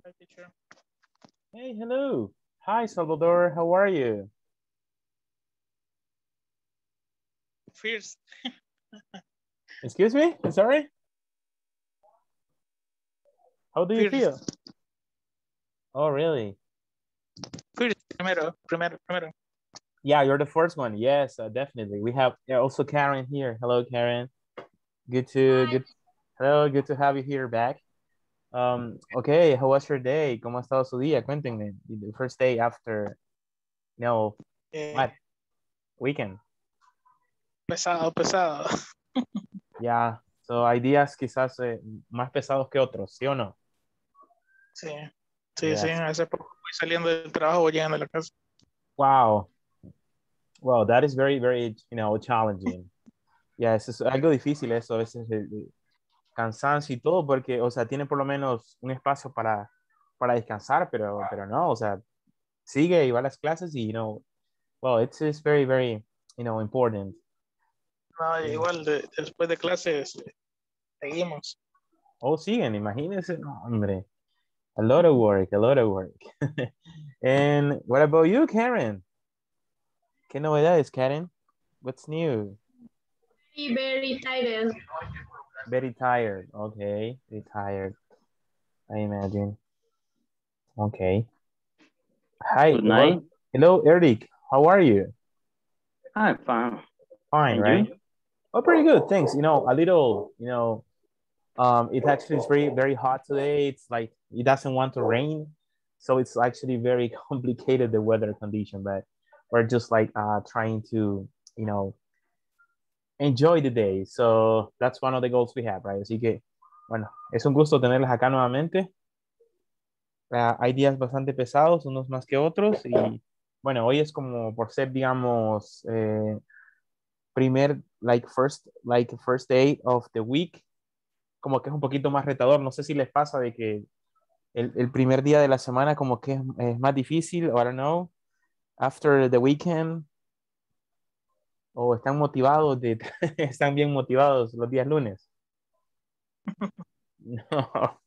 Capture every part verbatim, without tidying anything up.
Hi, teacher. Hey, hello. Hi, Salvador. How are you? First, Excuse me? I'm sorry? How do you feel? first, Oh, really? first, primero, primero, primero. Yeah, you're the first one. Yes, uh, definitely. We have yeah, also Karen here. Hello, Karen. Good to Hi. good. Hello, good to have you here back. Um, okay, how was your day? ¿Cómo ha estado su día? Cuéntenme. The first day after, you know, Eh, what? Weekend. pesado, pesado. Yeah. So hay días quizás eh, más pesados que otros, ¿sí o no? Sí, sí, sí. Yes. Hace poco voy saliendo del trabajo, voy llegando a la casa. Wow. Wow, that is very, very, you know, challenging. Ya, eso es algo difícil eso, a veces el, el cansancio y todo, porque, o sea, tiene por lo menos un espacio para, para descansar, pero, pero no, o sea, sigue y va a las clases y, you know, well, it's, it's very, very, you know, important. No, Yeah. igual, de- después de clases, eh, seguimos. Oh, siguen, imagínense, no, hombre, a lot of work, a lot of work. And what about you, Karen? ¿Qué novedades, Karen? What's new? Very, very tired. Very tired, okay, very tired, I imagine. Okay. Hi, Good well, night. hello, Eric. How are you? I'm fine. Fine, And right? you? Oh, pretty good. Thanks. You know, a little, you know, um, it actually is very, very hot today. It's like it doesn't want to rain. So it's actually very complicated, the weather condition, but we're just like uh, trying to, you know, enjoy the day. So that's one of the goals we have, right? Así que, bueno, es un gusto tenerlas acá nuevamente. Uh, hay días bastante pesados, unos más que otros. Y bueno, hoy es como por ser, digamos, eh, primer, like first, like first day of the week, como que es un poquito más retador. No sé si les pasa de que el, el primer día de la semana como que es, es más difícil, o I don't know, after the weekend, o están motivados, de, están bien motivados los días lunes. No,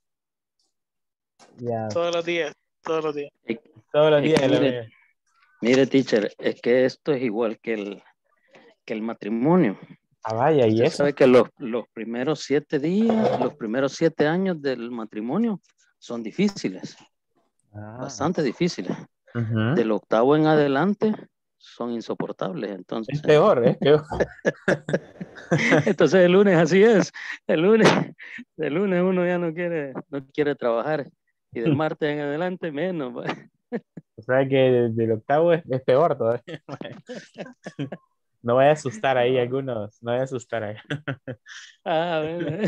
ya, Todos los días, todos los días. Es, todos los es días que de la mire, vida. mire, teacher, es que esto es igual que el, que el matrimonio. Ah, vaya, ¿y Usted eso? sabe que los, los primeros siete días, los primeros siete años del matrimonio son difíciles, Ah, bastante difíciles. ujú. Del octavo en adelante son insoportables. Es Entonces, peor, es peor. entonces el lunes así es. El lunes, el lunes uno ya no quiere, no quiere trabajar. Y del martes en adelante menos. ¿va? O sea que del, del octavo es, es peor todavía. No voy a asustar ahí algunos, no voy a asustar ahí. Ah, bueno.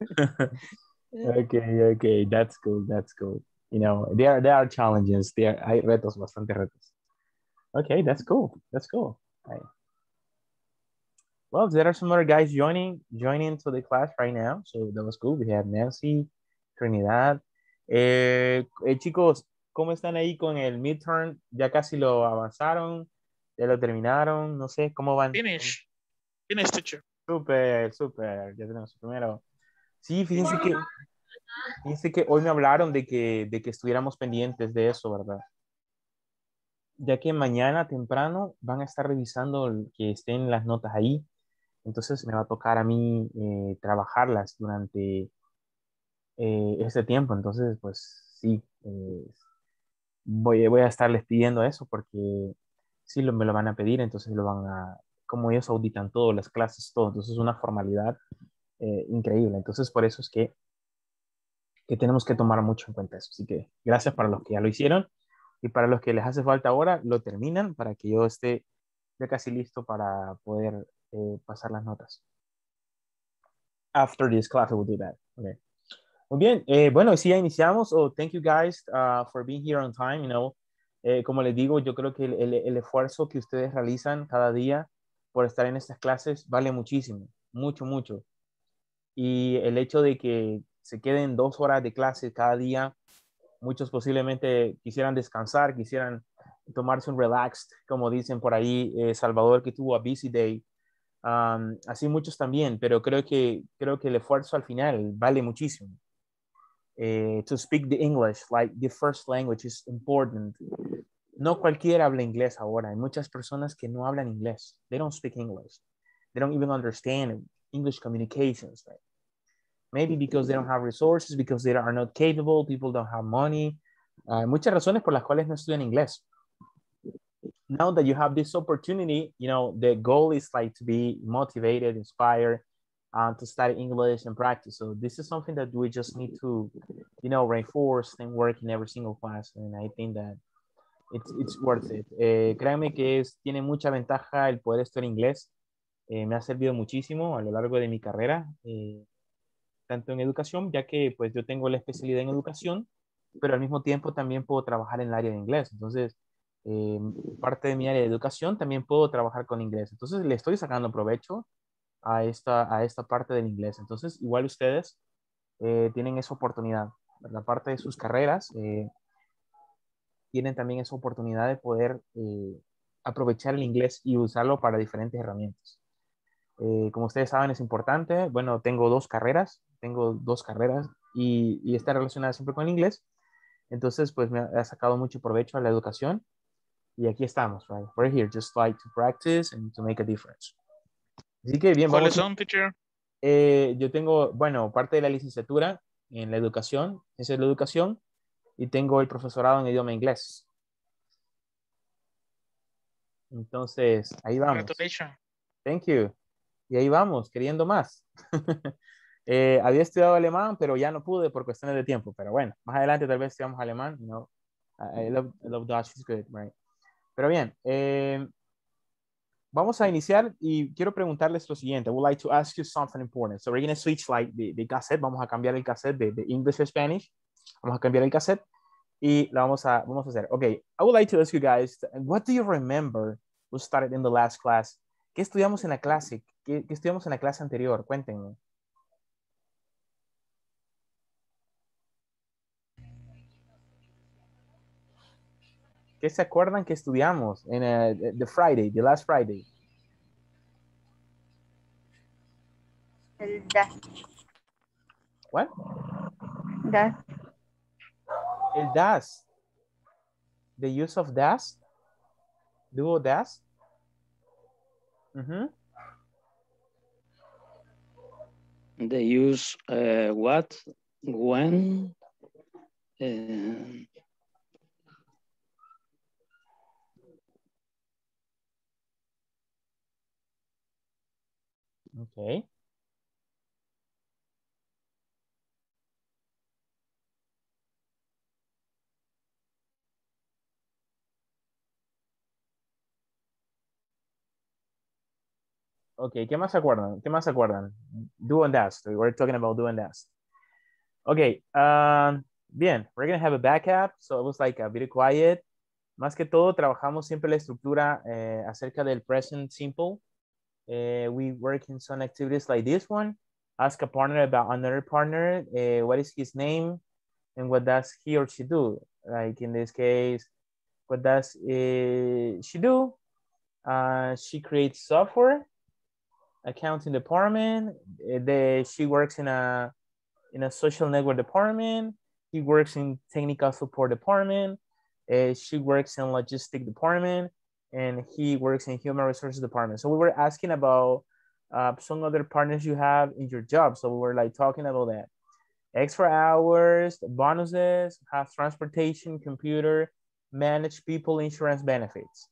Okay, okay, that's good, that's good. You know, there there are challenges, there hay retos, bastante retos. Okay, that's cool, that's cool. Right. Well, there are some other guys joining joining to the class right now, so that was cool. We have Nancy, Trinidad. Eh, eh, chicos, ¿cómo están ahí con el midterm? ¿Ya casi lo avanzaron? ¿Ya lo terminaron? No sé, ¿cómo van? Finish, finish, teacher. Súper, súper, ya tenemos el primero. Sí, fíjense que, fíjense que hoy me hablaron de que, de que estuviéramos pendientes de eso, ¿verdad? Ya que mañana temprano van a estar revisando el- que estén las notas ahí, entonces me va a tocar a mí eh, trabajarlas durante eh, este tiempo, entonces pues sí, eh, voy, voy a estarles pidiendo eso porque sí lo, me lo van a pedir, entonces lo van a, como ellos auditan todo, las clases, todo, entonces es una formalidad eh, increíble, entonces por eso es que que tenemos que tomar mucho en cuenta eso. Así que gracias para los que ya lo hicieron y para los que les hace falta ahora, lo terminan para que yo esté ya casi listo para poder eh, pasar las notas. After this class, I will do that. Okay. Muy bien, eh, bueno, sí, ya iniciamos. Oh, thank you guys uh, for being here on time. You know, eh, como les digo, yo creo que el, el, el esfuerzo que ustedes realizan cada día por estar en estas clases vale muchísimo, mucho, mucho. Y el hecho de que se queden dos horas de clase cada día, muchos posiblemente quisieran descansar, quisieran tomarse un relaxed, como dicen por ahí, eh, Salvador que tuvo a busy day, um, así muchos también, pero creo que, creo que el esfuerzo al final vale muchísimo. uh, to speak the English, like the first language is important. No cualquiera habla inglés ahora. Hay muchas personas que no hablan inglés. They don't speak English. They don't even understand English communications, right? Maybe because they don't have resources, because they are not capable, people don't have money. Uh, muchas razones por las cuales no estudian inglés. Now that you have this opportunity, you know, the goal is like to be motivated, inspired, uh, to study English and practice. So this is something that we just need to, you know, reinforce and work in every single class. And I think that it's, it's worth it. Eh, créanme que es, tiene mucha ventaja el poder estudiar inglés. Eh, me ha servido muchísimo a lo largo de mi carrera. Eh, tanto en educación, ya que pues yo tengo la especialidad en educación, pero al mismo tiempo también puedo trabajar en el área de inglés. Entonces, eh, parte de mi área de educación también puedo trabajar con inglés. Entonces, le estoy sacando provecho a esta, a esta parte del inglés. Entonces, igual ustedes eh, tienen esa oportunidad. La parte de sus carreras, eh, tienen también esa oportunidad de poder eh, aprovechar el inglés y usarlo para diferentes herramientas. Eh, como ustedes saben, es importante. Bueno, tengo dos carreras, tengo dos carreras y, y está relacionada siempre con el inglés. Entonces, pues me ha, ha sacado mucho provecho a la educación. Y aquí estamos, right? We're here just like to practice and to make a difference. Así que bien, ¿Cuáles vamos. son, teacher? Eh, yo tengo, bueno, parte de la licenciatura en la educación, esa es la educación, y tengo el profesorado en idioma inglés. Entonces, ahí vamos. Congratulations. Thank you. Y ahí vamos, queriendo más. eh, había estudiado alemán, pero ya no pude por cuestiones de tiempo. Pero bueno, más adelante tal vez estudiamos alemán. You know, I, I love, I love Dutch, it's good, right? Pero bien, eh, vamos a iniciar y quiero preguntarles lo siguiente. I would like to ask you something important. So we're going to switch like the, the cassette. Vamos a cambiar el cassette de, de English a Spanish. Vamos a cambiar el cassette y la vamos a, vamos a hacer. Okay, I would like to ask you guys, what do you remember we started in the last class? ¿Qué estudiamos en la clase? ¿Qué, qué estudiamos en la clase anterior? Cuéntenme. ¿Qué se acuerdan que estudiamos en uh, the Friday, the last Friday? El das. What? Das. El das. The use of das. Duo das. Mm-hmm. They use uh, what, when, uh, Okay. Okay, ¿qué más se acuerdan? ¿Qué más se acuerdan? Do and das. We're talking about do and das. Okay, um, bien, we're going to have a backup. So it was like a bit quiet. Más que todo, trabajamos siempre la estructura eh, acerca del present simple. Uh, we work in some activities like this one. Ask a partner about another partner. Uh, what is his name? And what does he or she do? Like in this case, what does uh, she do? Uh, she creates software, accounting department. Uh, the, she works in a in a social network department. He works in technical support department. Uh, she works in logistic department, and he works in human resources department. So we were asking about uh, some other partners you have in your job. So we were like talking about that. Extra hours, bonuses, have transportation, computer, manage people, insurance benefits.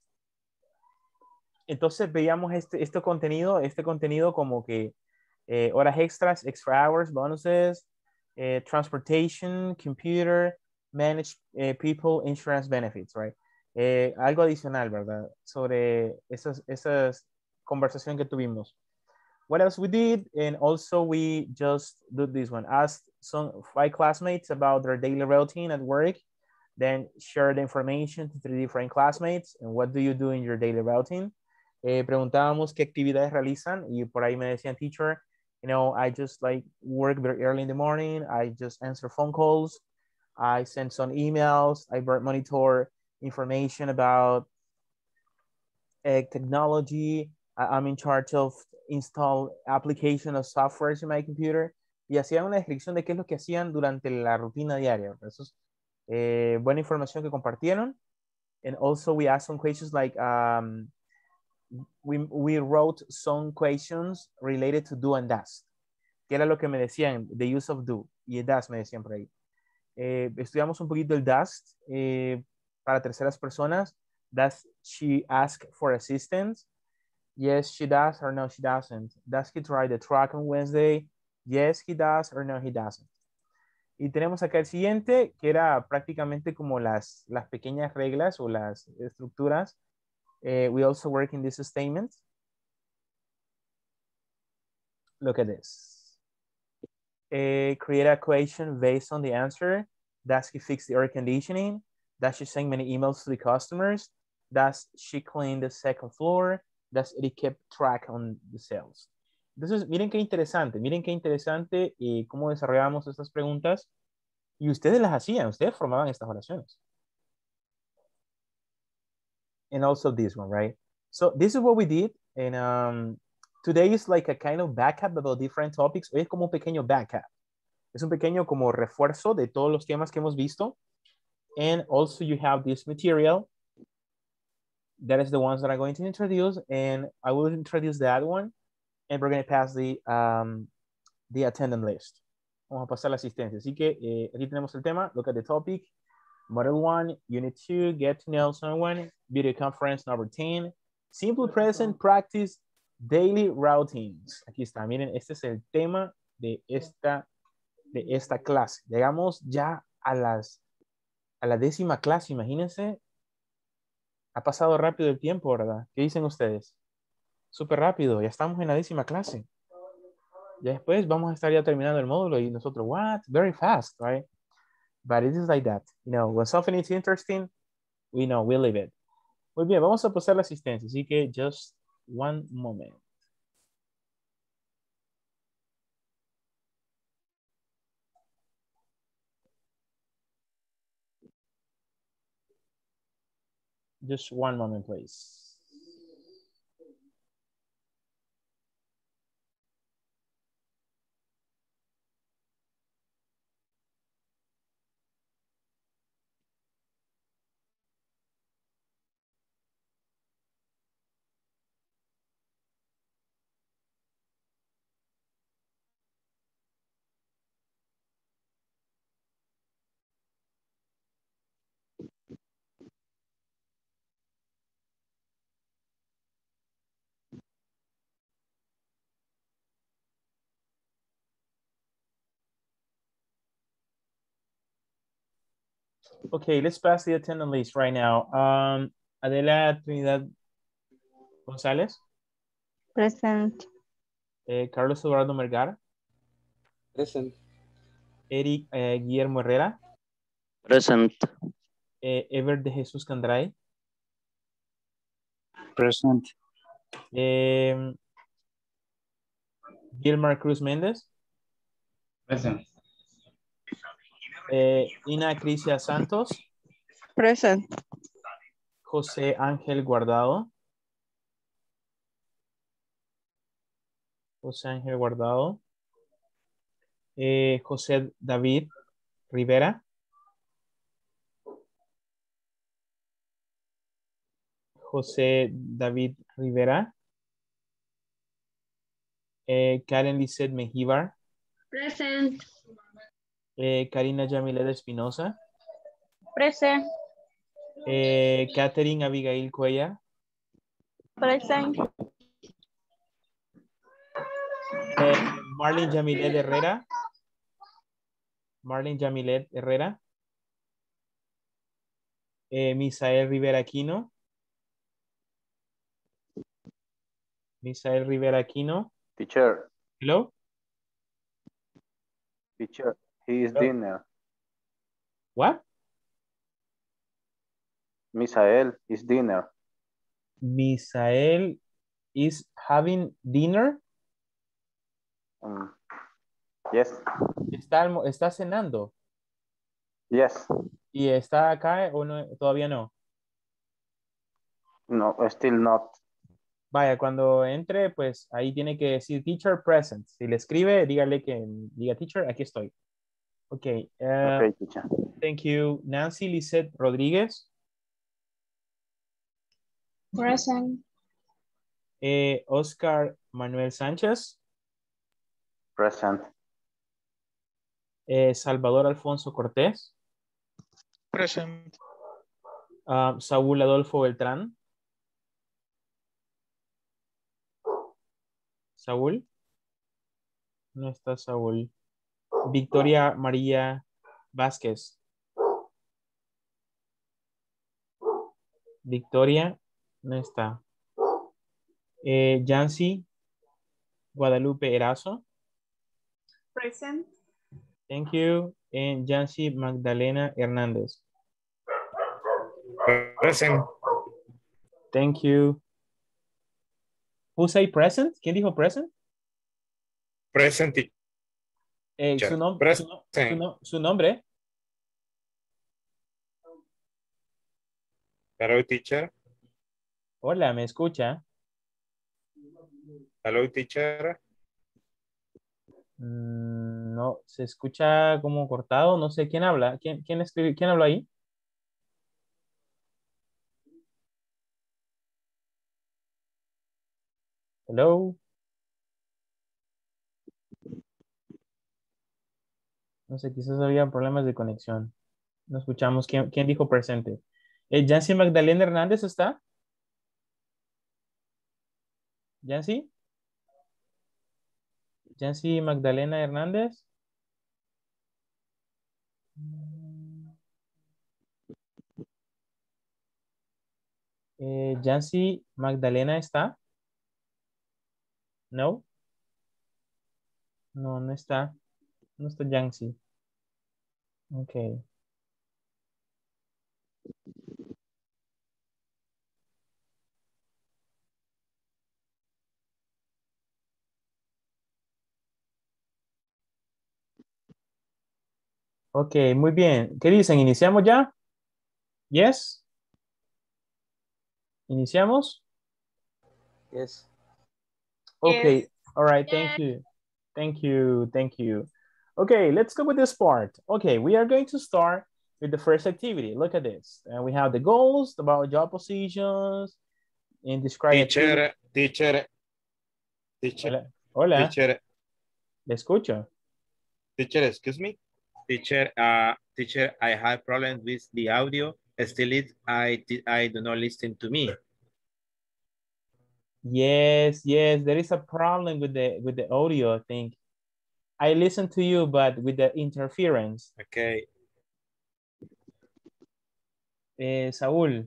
Entonces veíamos este, este contenido, este contenido como que eh, horas extras, extra hours, bonuses, eh, transportation, computer, manage eh, people, insurance benefits, right? Eh, algo adicional, ¿verdad? Sobre esas, esas conversación que tuvimos. What else we did? And also we just did this one. Asked some five classmates about their daily routine at work, then share the information to three different classmates. And what do you do in your daily routine? Eh, preguntábamos qué actividades realizan y por ahí me decían, teacher, you know, I just like work very early in the morning. I just answer phone calls. I send some emails. I monitor information about uh, technology. I, I'm in charge of install application of softwares in my computer. y hacían una descripción de qué es lo que hacían durante la rutina diaria. Eso es eh, buena información que compartieron. And also we asked some questions like, um, we, we wrote some questions related to do and does. Que era lo que me decían, the use of do y does me decían por ahí. Eh, estudiamos un poquito el does eh, para terceras personas. Does she ask for assistance? Yes, she does, or no, she doesn't. Does he drive the truck on Wednesday? Yes, he does, or no, he doesn't. Y tenemos acá el siguiente, que era prácticamente como las, las pequeñas reglas o las estructuras. Uh, we also work in this statement. Look at this. Uh, create a question based on the answer. Does he fix the air conditioning? Does she send many emails to the customers? Does she clean the second floor? Does it keep track on the sales? Entonces, miren qué interesante, miren qué interesante y cómo desarrollamos estas preguntas y ustedes las hacían, ustedes formaban estas oraciones. And also this one, right? So this is what we did, and um, today is like a kind of backup about different topics. Hoy es como un pequeño backup. Es un pequeño como refuerzo de todos los temas que hemos visto. And also you have this material. That is the ones that I'm going to introduce, and I will introduce that one, and we're going to pass the, um, the attendance list. Vamos a pasar la asistencia. Así que eh, aquí tenemos el tema. Look at the topic. Model one, Unit two, Get to Know Someone, Video Conference number ten, Simple Present Practice, Daily Routines. Aquí está, miren, este es el tema de esta, de esta clase. Llegamos ya a, las, a la décima clase, imagínense. Ha pasado rápido el tiempo, ¿verdad? ¿Qué dicen ustedes? Súper rápido, ya estamos en la décima clase. Ya después vamos a estar ya terminando el módulo y nosotros, what? Very fast, right? But it is like that. You know, when something is interesting, we know, we live it. Muy bien, vamos a pasar la asistencia. Así que just one moment. Just one moment, please. Okay, let's pass the attendance list right now. Um, Adela Trinidad González. Present. Eh, Carlos Eduardo Melgar. Present. Eric eh, Guillermo Herrera. Present. Eh, Ever de Jesús Candray. Present. Eh, Gilmar Cruz Méndez. Present. Eh, Ina Crisia Santos. Present. José Ángel Guardado. José Ángel Guardado. Eh, José David Rivera. José David Rivera. Eh, Karen Lisset Mejíbar. Present. Eh, Karina Yamilet Espinosa. Present. Eh, Catherine Abigail Cuellar. Present. Eh, Marlene Yamilet Herrera. Marlene Yamilet Herrera. Eh, Misael Rivera Aquino. Misael Rivera Aquino. Teacher, Hello. teacher, he is Hello? dinner. What? Misael is dinner. Misael is having dinner. Um, yes, Está, almo- está cenando. yes. ¿Y está acá o no? Todavía no. No, still not. Vaya, cuando entre, pues ahí tiene que decir teacher present. Si le escribe, dígale que diga teacher, aquí estoy. Ok. Uh, Okay, teacher. thank you. Nancy Lisette Rodríguez. Present. Eh, Oscar Manuel Sánchez. Present. Eh, Salvador Alfonso Cortés. Present. Uh, Saúl Adolfo Beltrán. Saúl. No está Saúl. Victoria María Vázquez. Victoria. No está. Eh, Yancy Guadalupe Erazo. Present. Thank you. And Yancy Magdalena Hernández. Present. Thank you. Who say present? ¿Quién dijo present? Present. Eh, su, nom su, no Present. su, no su nombre. Hello, teacher. Hola, ¿me escucha? Hello, teacher. Mm, no, se escucha como cortado. No sé quién habla. ¿Quién, quién, escribe, ¿quién habla ahí? Hello. No sé, quizás había problemas de conexión. No escuchamos quién, quién dijo presente. Eh, ¿Yancy Magdalena Hernández está? ¿Yancy? ¿Yancy Magdalena Hernández? Eh, ¿Yancy Magdalena está? No. No, no está. No está Yancy. Ok. Ok, muy bien. ¿Qué dicen? ¿Iniciamos ya? Yes. ¿Iniciamos? Yes. Okay. Yes. All right. Thank you. Thank you. Thank you. Okay, let's go with this part. Okay, we are going to start with the first activity. Look at this. And we have the goals, about job positions, and describe Teacher, activity. teacher, teacher, Hola. Hola. teacher, Le escucho. teacher, excuse me. Teacher, uh, teacher, I have problems with the audio. Still, it, I, I do not listen to me. Yes, yes, there is a problem with the with the audio, I think. I listen to you, but with the interference. Okay. Eh, Saúl.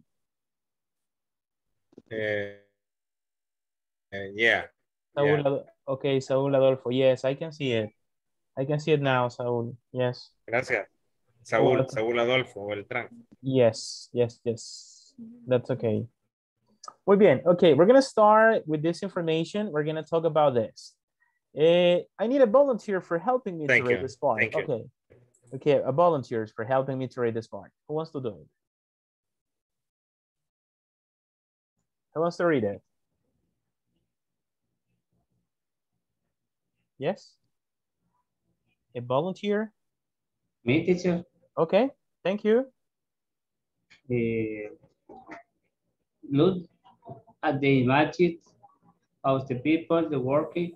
Uh, uh, yeah. Saúl, Yeah. Ad- okay, Saúl Adolfo. Yes, I can see it. I can see it now, Saúl. Yes. Gracias. You're Saúl, welcome. Saúl Adolfo Beltrán. Yes, yes, yes. That's okay. Muy bien. Okay, we're going to start with this information. We're going to talk about this. Uh, I need a volunteer for helping me Thank to read you. this part. Thank you. Okay. Okay, a volunteer for helping me to read this part. Who wants to do it? Who wants to read it? Yes? A volunteer? Me, teacher. Okay, thank you. Uh, look at the images of the people the working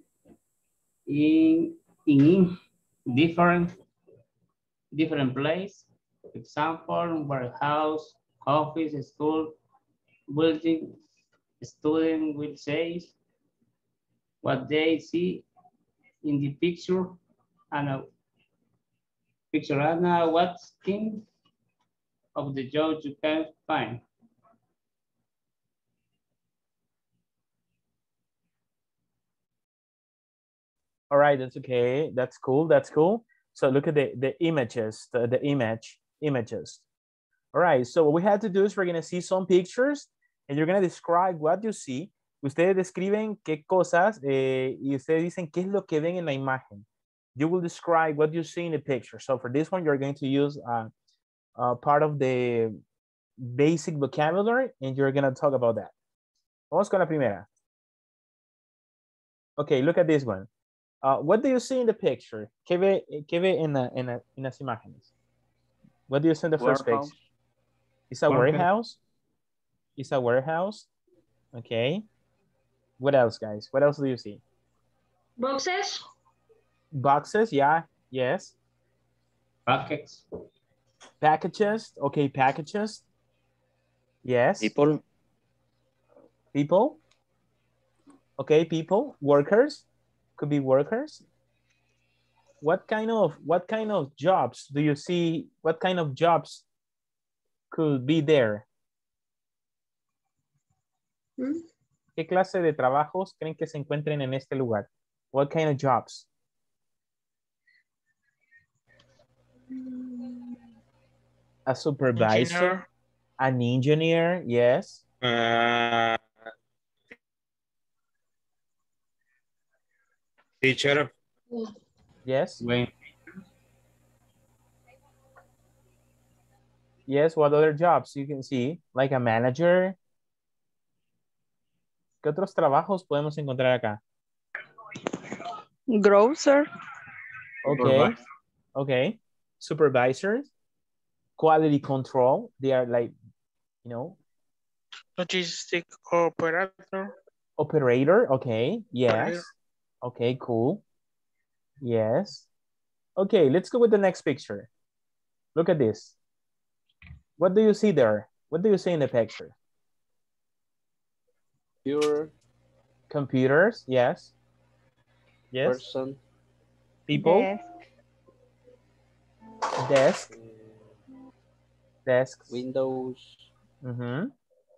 in in different different place. Example, warehouse, office, school, building. Student will say what they see in the picture and a picture and a what thing of the job you can find. All right, that's okay. That's cool, that's cool. So look at the, the images, the, the image, images. All right, so what we have to do is we're gonna see some pictures and you're gonna describe what you see. Ustedes describen qué cosas eh, y ustedes dicen qué es lo que ven en la imagen. You will describe what you see in the picture. So for this one, you're going to use uh, uh, part of the basic vocabulary and you're gonna talk about that. Vamos con la primera. Okay, look at this one. Uh, what do you see in the picture? ¿Qué ve, qué ve en, la, en, la, en las imágenes? What do you see in the first Warehouse. picture? It's a Market. warehouse. It's a warehouse. Okay. What else, guys? What else do you see? Boxes. Boxes, yeah, yes. Packets. Packages, okay, packages. Yes. People. People. Okay, people. Workers. Could be workers. What kind of what kind of jobs do you see? What kind of jobs could be there? Hmm? ¿Qué clase de trabajos creen que se encuentren en este lugar? What kind of jobs? A supervisor, Engineer. an engineer, yes. Uh, teacher. Yes. When Yes, what other jobs you can see? Like a manager. ¿Qué otros trabajos podemos encontrar acá? Grocer. Okay. Okay. Supervisors. Quality control. They are like, you know. Logistic operator. Operator. Okay. Yes. Operator. Okay, cool. Yes. Okay, let's go with the next picture. Look at this. What do you see there? What do you see in the picture? Computer. Computers, yes. Yes. Person. People. Desk. Desk. uh, Desks. Windows. Mm-hmm.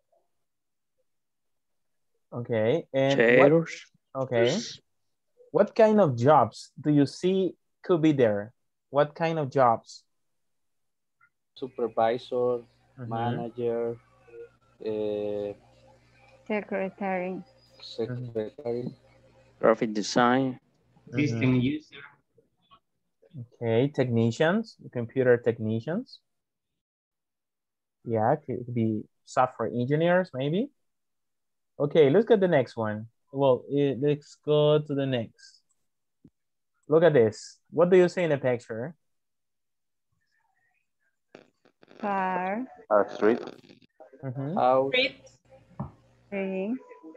Okay. And what, Chairs. okay. What kind of jobs do you see could be there? What kind of jobs? Supervisor. Mhm. Manager. Uh, Secretary. secretary. Graphic design. system Mhm. user. Okay, technicians, computer technicians. Yeah, could be software engineers, maybe. Okay, let's get the next one. Well, eh, let's go to the next. Look at this. What do you see in the picture? Car. A street. Mhm. House. Tree.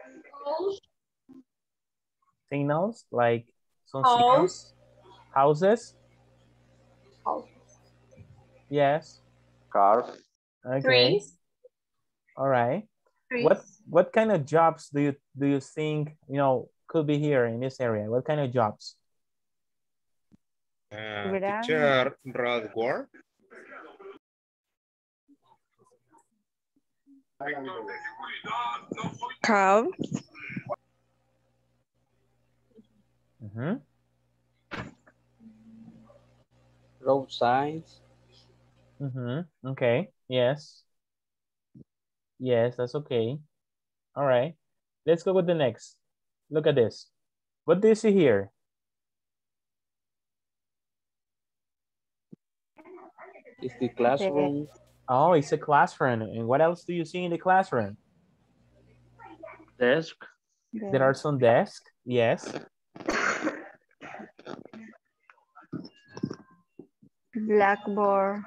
Signals, like some signals. Houses. Yes. Cars. Okay. Trees. All right. Trees. What what kind of jobs do you do you think, you know, could be here in this area? What kind of jobs? Uh, Verano. teacher road work. Cow. Mhm. Road signs. Mhm. Okay. Yes. Yes, that's okay. All right. Let's go with the next. Look at this. What do you see here? Is the classroom. Oh, it's a classroom. And what else do you see in the classroom? Desk. There are some desks. Yes. Blackboard.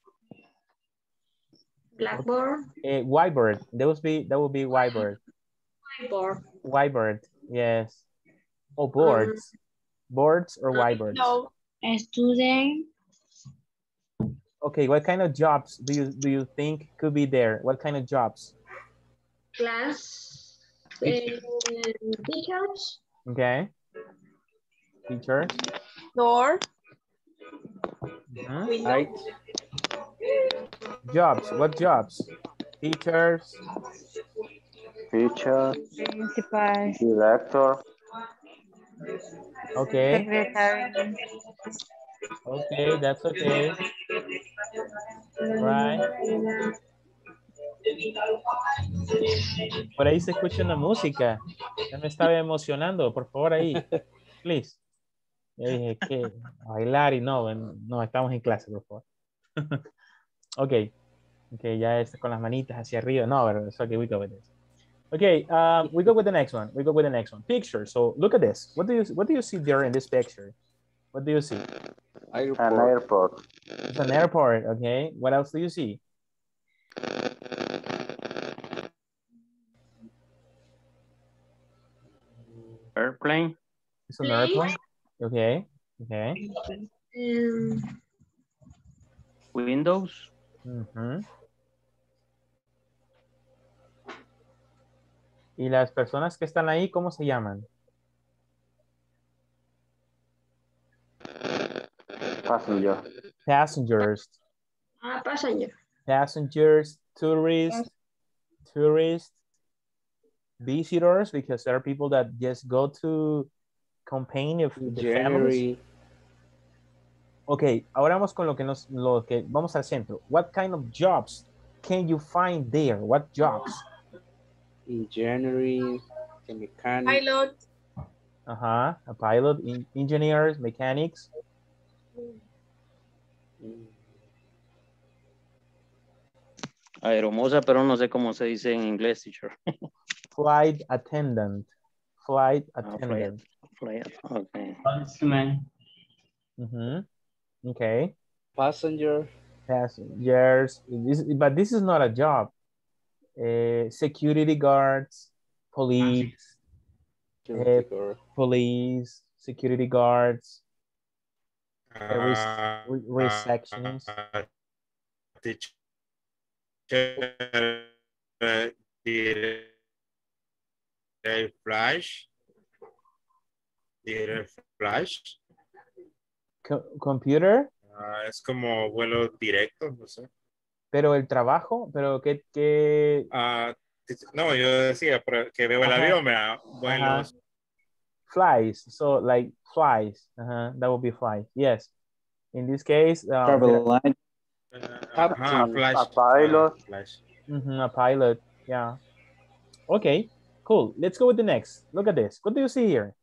Blackboard. A whiteboard. That would be that would be whiteboard. Whiteboard. Whiteboard. Yes. Oh, boards. Boards or whiteboards. No. A student. Okay, what kind of jobs do you do you think could be there? What kind of jobs? Class. Uh, teachers. Okay. Teachers. Door. Mhm. Window. Height. Jobs. What jobs? Teachers. Teacher. Principal. Director. Okay. Secretary. Okay, that's okay. Right. Por ahí se escucha una música. Ya me estaba emocionando. Por favor, ahí. Please. Yo dije que bailar y no, no, estamos en clase, por favor. Ok. Ok, ya está con las manitas hacia arriba. No, pero eso que we go with this. Okay, um, we go with the next one. We go with the next one. Picture. So look at this. What do you what do you see there in this picture? What do you see? An airport. It's an airport. Okay. What else do you see? Airplane. It's an airplane. Okay. Okay. Um, Windows. Ujú. Y las personas que están ahí, ¿cómo se llaman? Passenger. Passengers. ah, passenger. Passengers, tourists, tourists, visitors, because there are people that just go to campaign of the families. January. Ok, ahora vamos con lo que nos, lo que vamos al centro. What kind of jobs can you find there? What jobs? In January, the mechanic. Pilot. Uh-huh, a pilot, in, engineers, mechanics. Mm, Aeromoza, pero no sé cómo se dice en inglés, teacher. Flight attendant. Flight Ah, flight, attendant. flight, okay. Policeman. Mhm. Okay. Passenger. Passengers. This, but this is not a job. Uh, security guards, police, security uh, guard. police, security guards, uh, res- Uh, re- receptionists. uh, teacher, uh, did I flash? Did I flash? Co- computer, Ah, es como vuelo directo, no sé. pero el trabajo, pero que, que Ah, tic- no, yo decía pero que veo el Ajá. avión, me da vuelos. flies, so like flies, uh-huh, that would be flies, yes. In this case, uh, Travel line. Ah, ajá, A- flash. a pilot. Ah, flash. mhm, a pilot, yeah. Okay, cool. Let's go with the next. Look at this. What do you see here?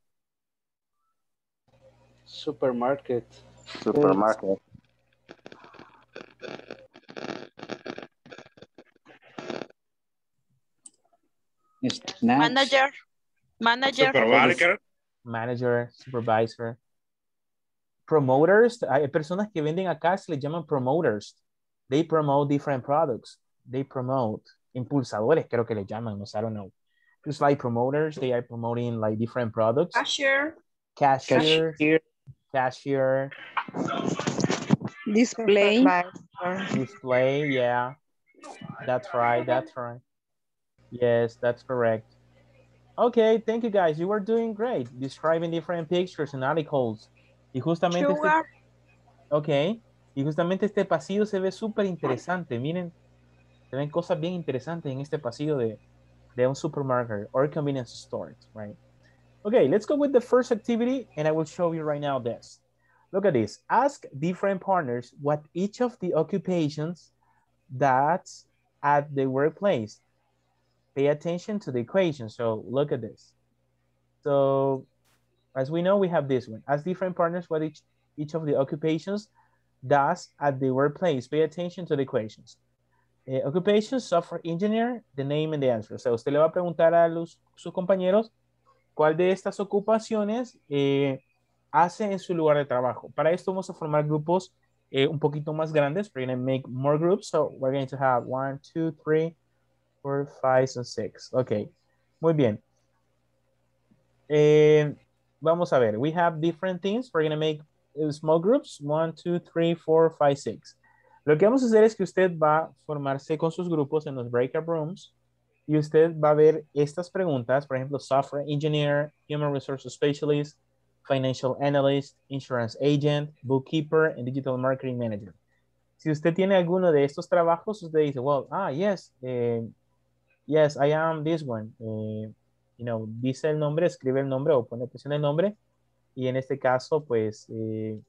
Supermarket. Supermarket. Snacks. Manager. Manager. Supermarket. Manager, supervisor. Promoters, hay personas que venden acá, se les llaman promoters. They promote different products. They promote, impulsadores creo que le llaman, no sé, I don't know. Just like promoters, they are promoting like different products. Cashier. Cashier, Cashier. cashier, Display. display, yeah. That's right, that's right. Yes, that's correct. Okay, thank you guys. You were doing great. Describing different pictures and articles. Y justamente este, Sugar. ok, y justamente este pasillo se ve súper interesante. Miren, se ven cosas bien interesantes en este pasillo de, de un supermarket or convenience store, right? Okay, let's go with the first activity and I will show you right now this. Look at this. Ask different partners what each of the occupations that's at the workplace. Pay attention to the equation. So look at this. So as we know, we have this one. Ask different partners what each, each of the occupations does at the workplace. Pay attention to the equations. Eh, occupation, software engineer, the name and the answer. O sea, usted le va a preguntar a los, sus compañeros cuál de estas ocupaciones eh, hace en su lugar de trabajo. Para esto vamos a formar grupos eh, un poquito más grandes. We're going to make more groups. So we're going to have one, two, three, four, five, and six. Ok. Muy bien. Eh, vamos a ver. We have different things. We're going to make small groups. One, two, three, four, five, six. Lo que vamos a hacer es que usted va a formarse con sus grupos en los breakout rooms y usted va a ver estas preguntas, por ejemplo, software engineer, human resources specialist, financial analyst, insurance agent, bookkeeper, and digital marketing manager. Si usted tiene alguno de estos trabajos, usted dice, well, ah, yes, eh, yes, I am this one. Eh, you know, dice el nombre, escribe el nombre o pone presión el nombre y en este caso, pues, eh,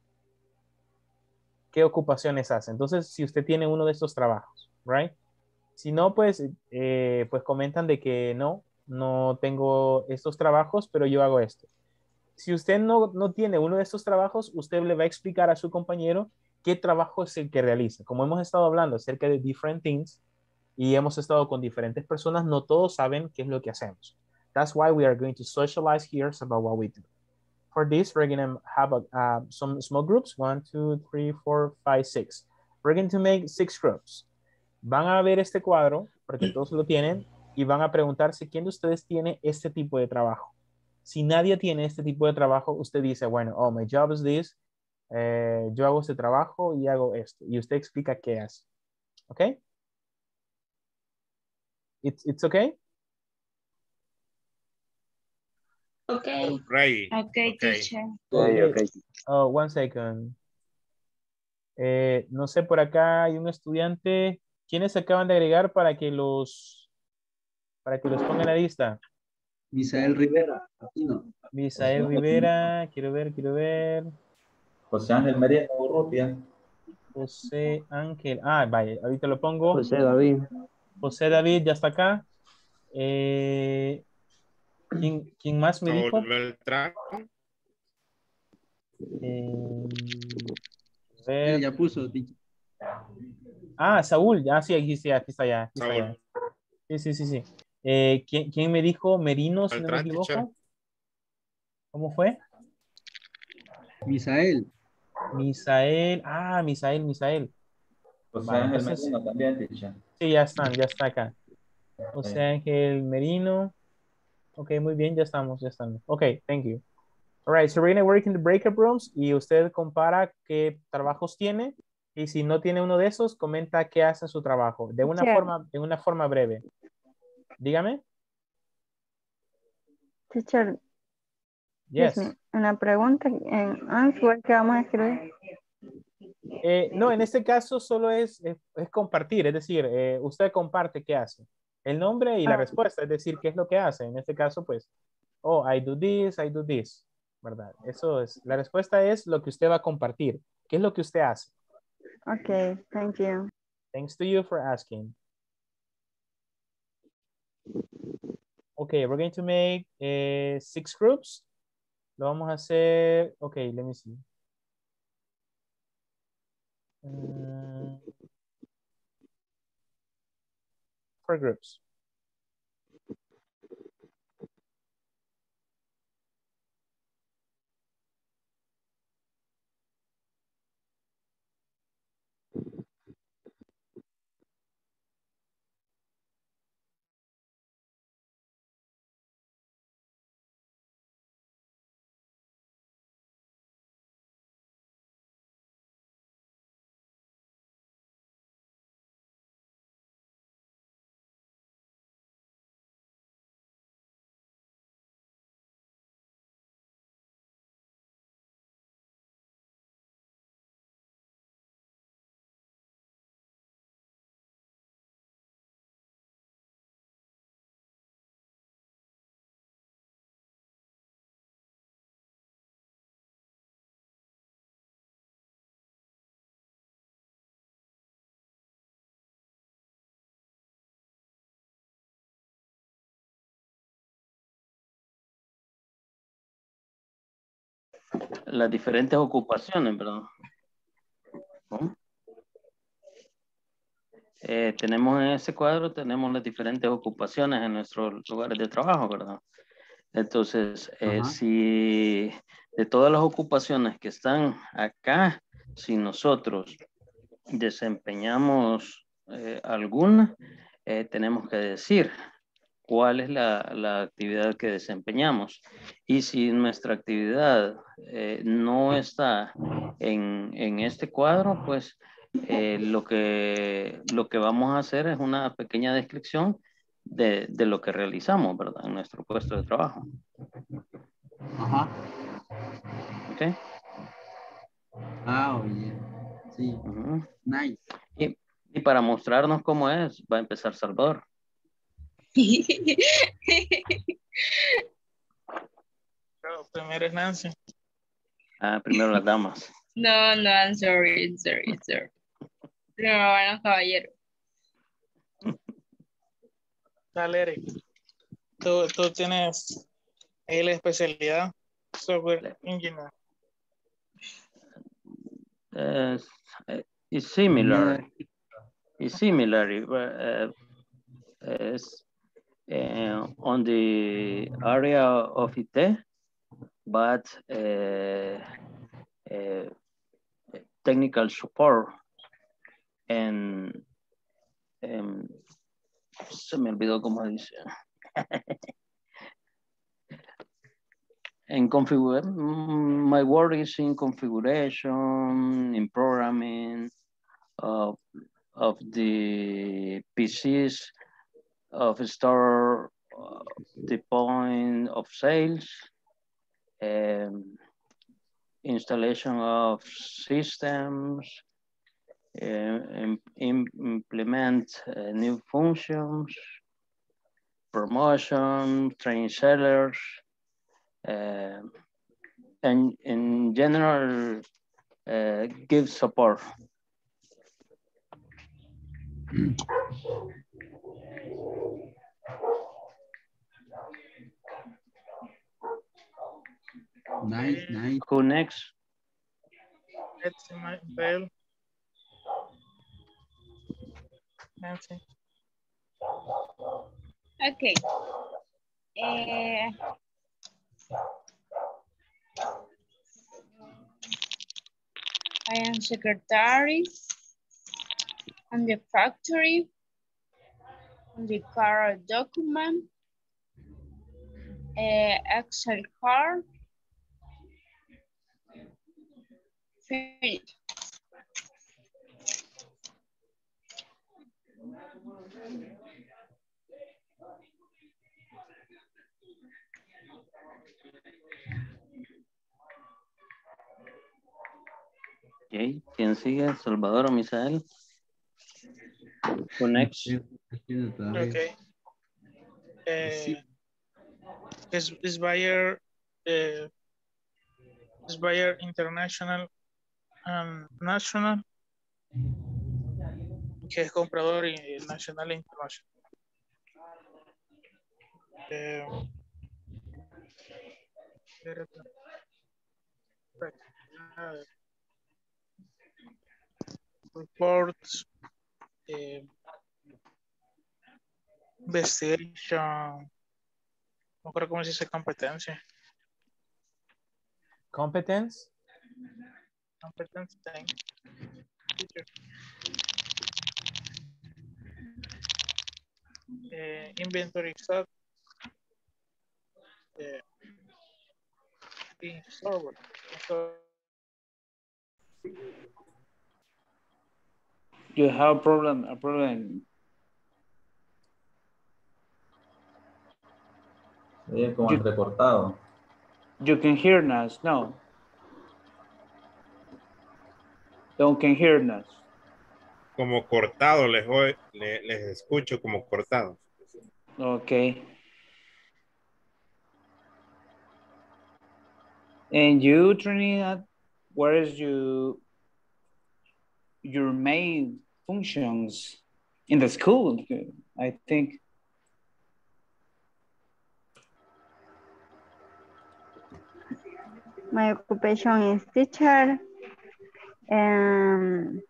¿qué ocupaciones hace? Entonces, si usted tiene uno de estos trabajos, right? Si no, pues, eh, pues comentan de que no, no tengo estos trabajos, pero yo hago esto. Si usted no, no tiene uno de estos trabajos, usted le va a explicar a su compañero qué trabajo es el que realiza. Como hemos estado hablando acerca de different things, y hemos estado con diferentes personas, no todos saben qué es lo que hacemos. That's why we are going to socialize here about what we do. For this, we're going to have a, uh, some small groups, one, two, three, four, five, six. We're going to make six groups. Van a ver este cuadro, porque todos lo tienen, y van a preguntarse quién de ustedes tiene este tipo de trabajo. Si nadie tiene este tipo de trabajo, usted dice, bueno, oh, my job is this, eh, yo hago este trabajo y hago esto. Y usted explica qué hace. ¿Ok? It's, it's okay? Okay. Right. Okay, Okay. teacher. Okay, okay. Oh, one second. Eh, no sé, por acá hay un estudiante. ¿Quiénes se acaban de agregar para que los, para que los pongan en la lista? Misael Rivera. Aquí no. Misael Rivera, quiero ver, quiero ver. José Ángel Merino Urrutia. José Ángel. Ah, vaya, ahorita lo pongo. José David. José David ya está acá. Eh, ¿quién, quién más me dijo? Saúl Beltrán. Eh, a Él ver. ya puso. teacher. Ah, Saúl, ya sí, aquí, sí, aquí está ya. Aquí está Saúl ya. Sí, sí, sí, sí. Eh, ¿quién, quién me dijo? Merino, si no me Beltrán, teacher. equivoco. ¿Cómo fue? Misael. Misael. Ah, Misael, Misael. José Vale, Ángel entonces, Merino también, teacher. sí, ya están, ya está acá. José Ángel Merino. Ok, muy bien, ya estamos, ya estamos. Ok, thank you. All right, so we're going to work in the breakout rooms y usted compara qué trabajos tiene y si no tiene uno de esos, comenta qué hace en su trabajo de una Teacher. forma, de una forma breve. Dígame. Teacher, Yes. excuse me, una pregunta en answer que vamos a escribir. Eh, no, en este caso solo es, es, es compartir, es decir, eh, usted comparte qué hace. El nombre y la Ah. respuesta, es decir, qué es lo que hace. En este caso, pues, oh, I do this, I do this, ¿verdad? Eso es, la respuesta es lo que usted va a compartir. ¿Qué es lo que usted hace? Okay, thank you. Thanks to you for asking. Okay, we're going to make eh, six groups. Lo vamos a hacer, okay, let me see. Mm, four groups. Las diferentes ocupaciones, ¿verdad? ¿No? Eh, tenemos en ese cuadro, tenemos las diferentes ocupaciones en nuestros lugares de trabajo, ¿verdad? Entonces, eh, si de todas las ocupaciones que están acá, si nosotros desempeñamos eh, alguna, eh, tenemos que decir cuál es la, la actividad que desempeñamos. Y si nuestra actividad eh, no está en, en este cuadro, pues eh, lo, que, lo que vamos a hacer es una pequeña descripción de, de lo que realizamos, ¿verdad? En nuestro puesto de trabajo. Ajá. ¿Ok? Ah, oye. Sí. Uh-huh. Nice. Y, y para mostrarnos cómo es, va a empezar Salvador. No, primero es Nancy. Ah, primero las damas. No, no, I'm sorry, I'm sorry, I'm sorry. Primero van los caballeros. Dale, Eric. Tú, tú tienes ahí la especialidad. Software Engineer. Uh, it's similar. It's similar. Uh, is uh, on the area of I T, but uh, uh, technical support and um, se me olvidó cómo dice. En configure, my work is in configuration, in programming of, of the P Cs, of store, uh, the point of sales, um, installation of systems, uh, im im implement uh, new functions, promotion, train sellers, uh, and in general, uh, give support. Nice, nice. Who next? Let's see my bill. Nancy. Okay. Eh, I am secretary on the factory, on the car document, uh, Excel card, finish. Okay, ¿quién sigue? ¿Salvador o Misael? Who next? Okay. Uh, is is buyer uh, is buyer international and national, que es comprador y nacional e internacional. Eh, uh, reports, eh, investigation, no creo cómo se dice competencia. Competence? Competence thing. Teacher. Eh, inventory stock. Eh, in store. So, You have a problem, a problem. Oye, como You, entrecortado. you can hear us, no. Don't can hear us. Como cortado, les, oy- le- les escucho como cortado. Okay. And you, Trinidad, where is you, your main functions in the school? I think. My occupation is teacher. Um,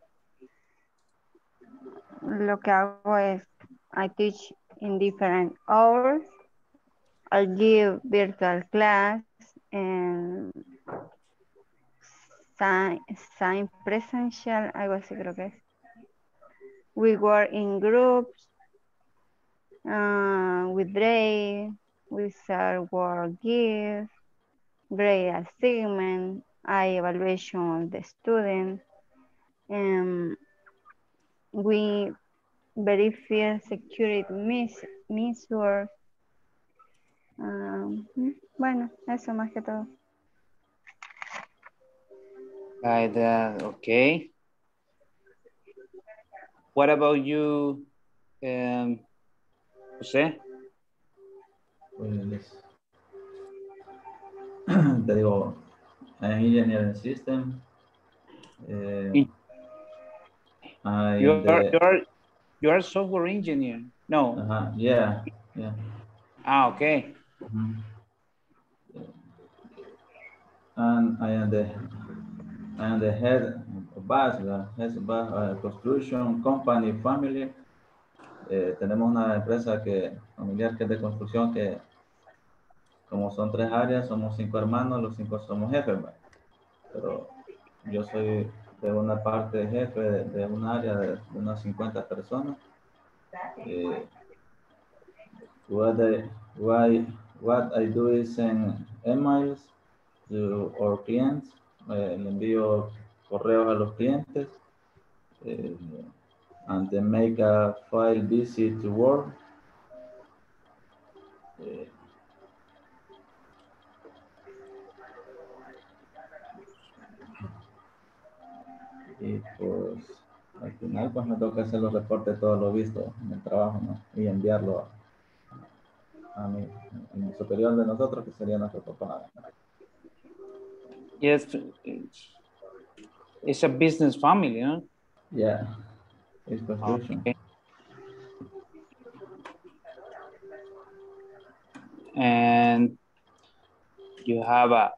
lo que hago es, I teach in different hours. I give virtual class and sign, sign presential, algo así creo que es. We work in groups, uh, with grade, we share work gifts, grade assignment, I evaluation of the student, and we verify security measures. Um, bueno, eso más que todo. Like that, okay. What about you, um, José? Pues, te digo, I'm engineer in system. Uh, I You are, the, you are, you are software engineer? No. uh-huh, yeah, yeah. Ah, okay. Mm-hmm. And I am the I am the head of B A S, the head of uh, construction company family. eh, tenemos una empresa que, familiar que es de construcción que como son tres áreas, somos cinco hermanos, los cinco somos jefes, ¿va? Pero yo soy de una parte jefe de, de un área de, de unas cincuenta personas. Eh, what, I, what, what I do is send emails to our clients. Eh, le envío correos a los clientes. Eh, and then make a file visit to work. Eh, y pues al final pues me toca hacer los reportes de todo lo visto en el trabajo, ¿no? Y enviarlo a, a, mi, a mi superior de nosotros, que sería nuestro papá. Yes, it's, it's a business family, huh? Yeah, it's construction. Okay. And you have a,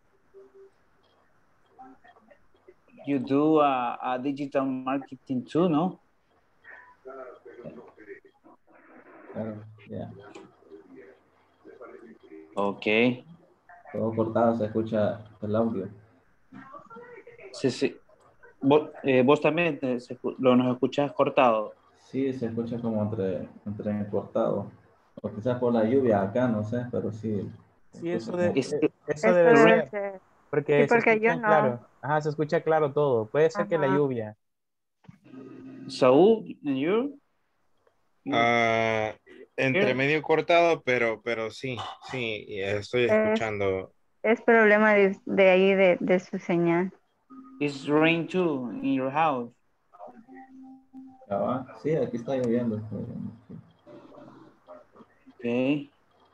you do a, a digital marketing too, no? Claro, yeah. Ok. Todo cortado, se escucha el audio. Sí, sí. Vos, eh, vos también te- se escu- lo nos escuchás cortado. Sí, se escucha como entre, entre cortado. O quizás por la lluvia acá, no sé, pero sí. Sí, Se eso, escucha de, como... Es eh, que eso Eso debe debe ser, ser. Sí, porque se porque yo escuchan no. claro. Ajá, se escucha claro todo. Puede ser que la Ajá. lluvia. Saúl, and you? You Ah, entre here? medio cortado, pero, pero sí, sí, estoy Es, escuchando. es problema de, de ahí, de, de su señal. It's rain too in your house. Ah, va. Sí, aquí está lloviendo. está lloviendo, sí. Okay.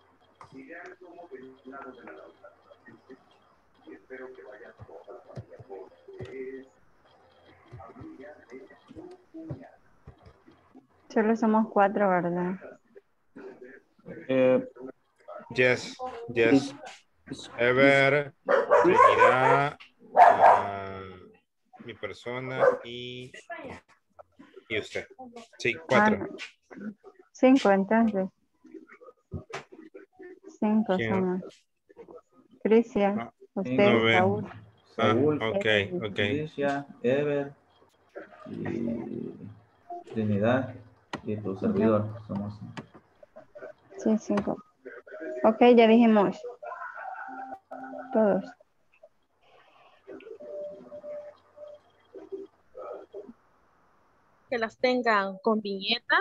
Solo somos cuatro, ¿verdad? Eh, Yes, yes. is, is, is Ever, Chris- Trinidad, ah, mi persona y, y usted. Sí, Ah, cuatro. no. Cinco, entonces. Cinco ¿Quién? somos. Cristian, Ah, No usted, ve. Saúl, Ah, Saúl, ok, Evelyn. ok. Alicia, Ever y Trinidad y tu Ujú. servidor. Somos. Sí, cinco. Ok, ya dijimos. Todos. Que las tengan con viñeta,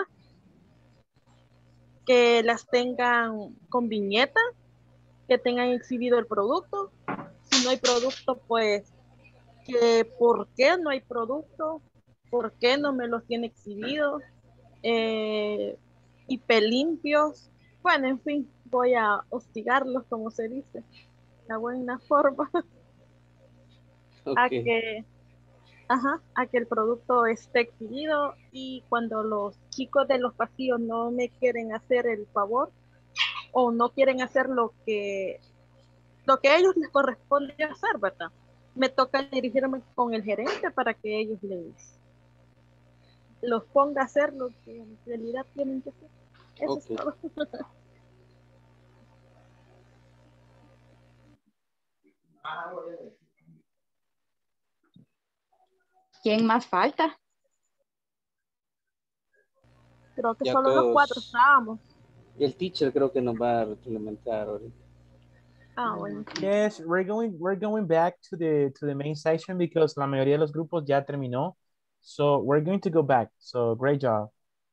que las tengan con viñeta, que tengan exhibido el producto. Si no hay producto, pues, que por qué no hay producto, por qué no me los tiene exhibido, eh, hiperlimpios. Bueno, en fin, voy a hostigarlos, como se dice, la buena forma, a Ok. que, ajá, a que el producto esté exhibido, y cuando los chicos de los pasillos no me quieren hacer el favor o no quieren hacer lo que, lo que a ellos les corresponde hacer, ¿verdad? Me toca dirigirme con el gerente para que ellos les los ponga a hacer lo que en realidad tienen que hacer. Eso Ok. es todo. ¿Quién más falta? Creo que Ya solo los cuatro todos. estábamos. Y el teacher creo que nos va a retroalimentar ahorita. Ah, bueno. Yes, we're going we're going back to the to the main section because la mayoría de los grupos ya terminó. So we're going to go back. So great job.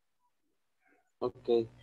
Ok.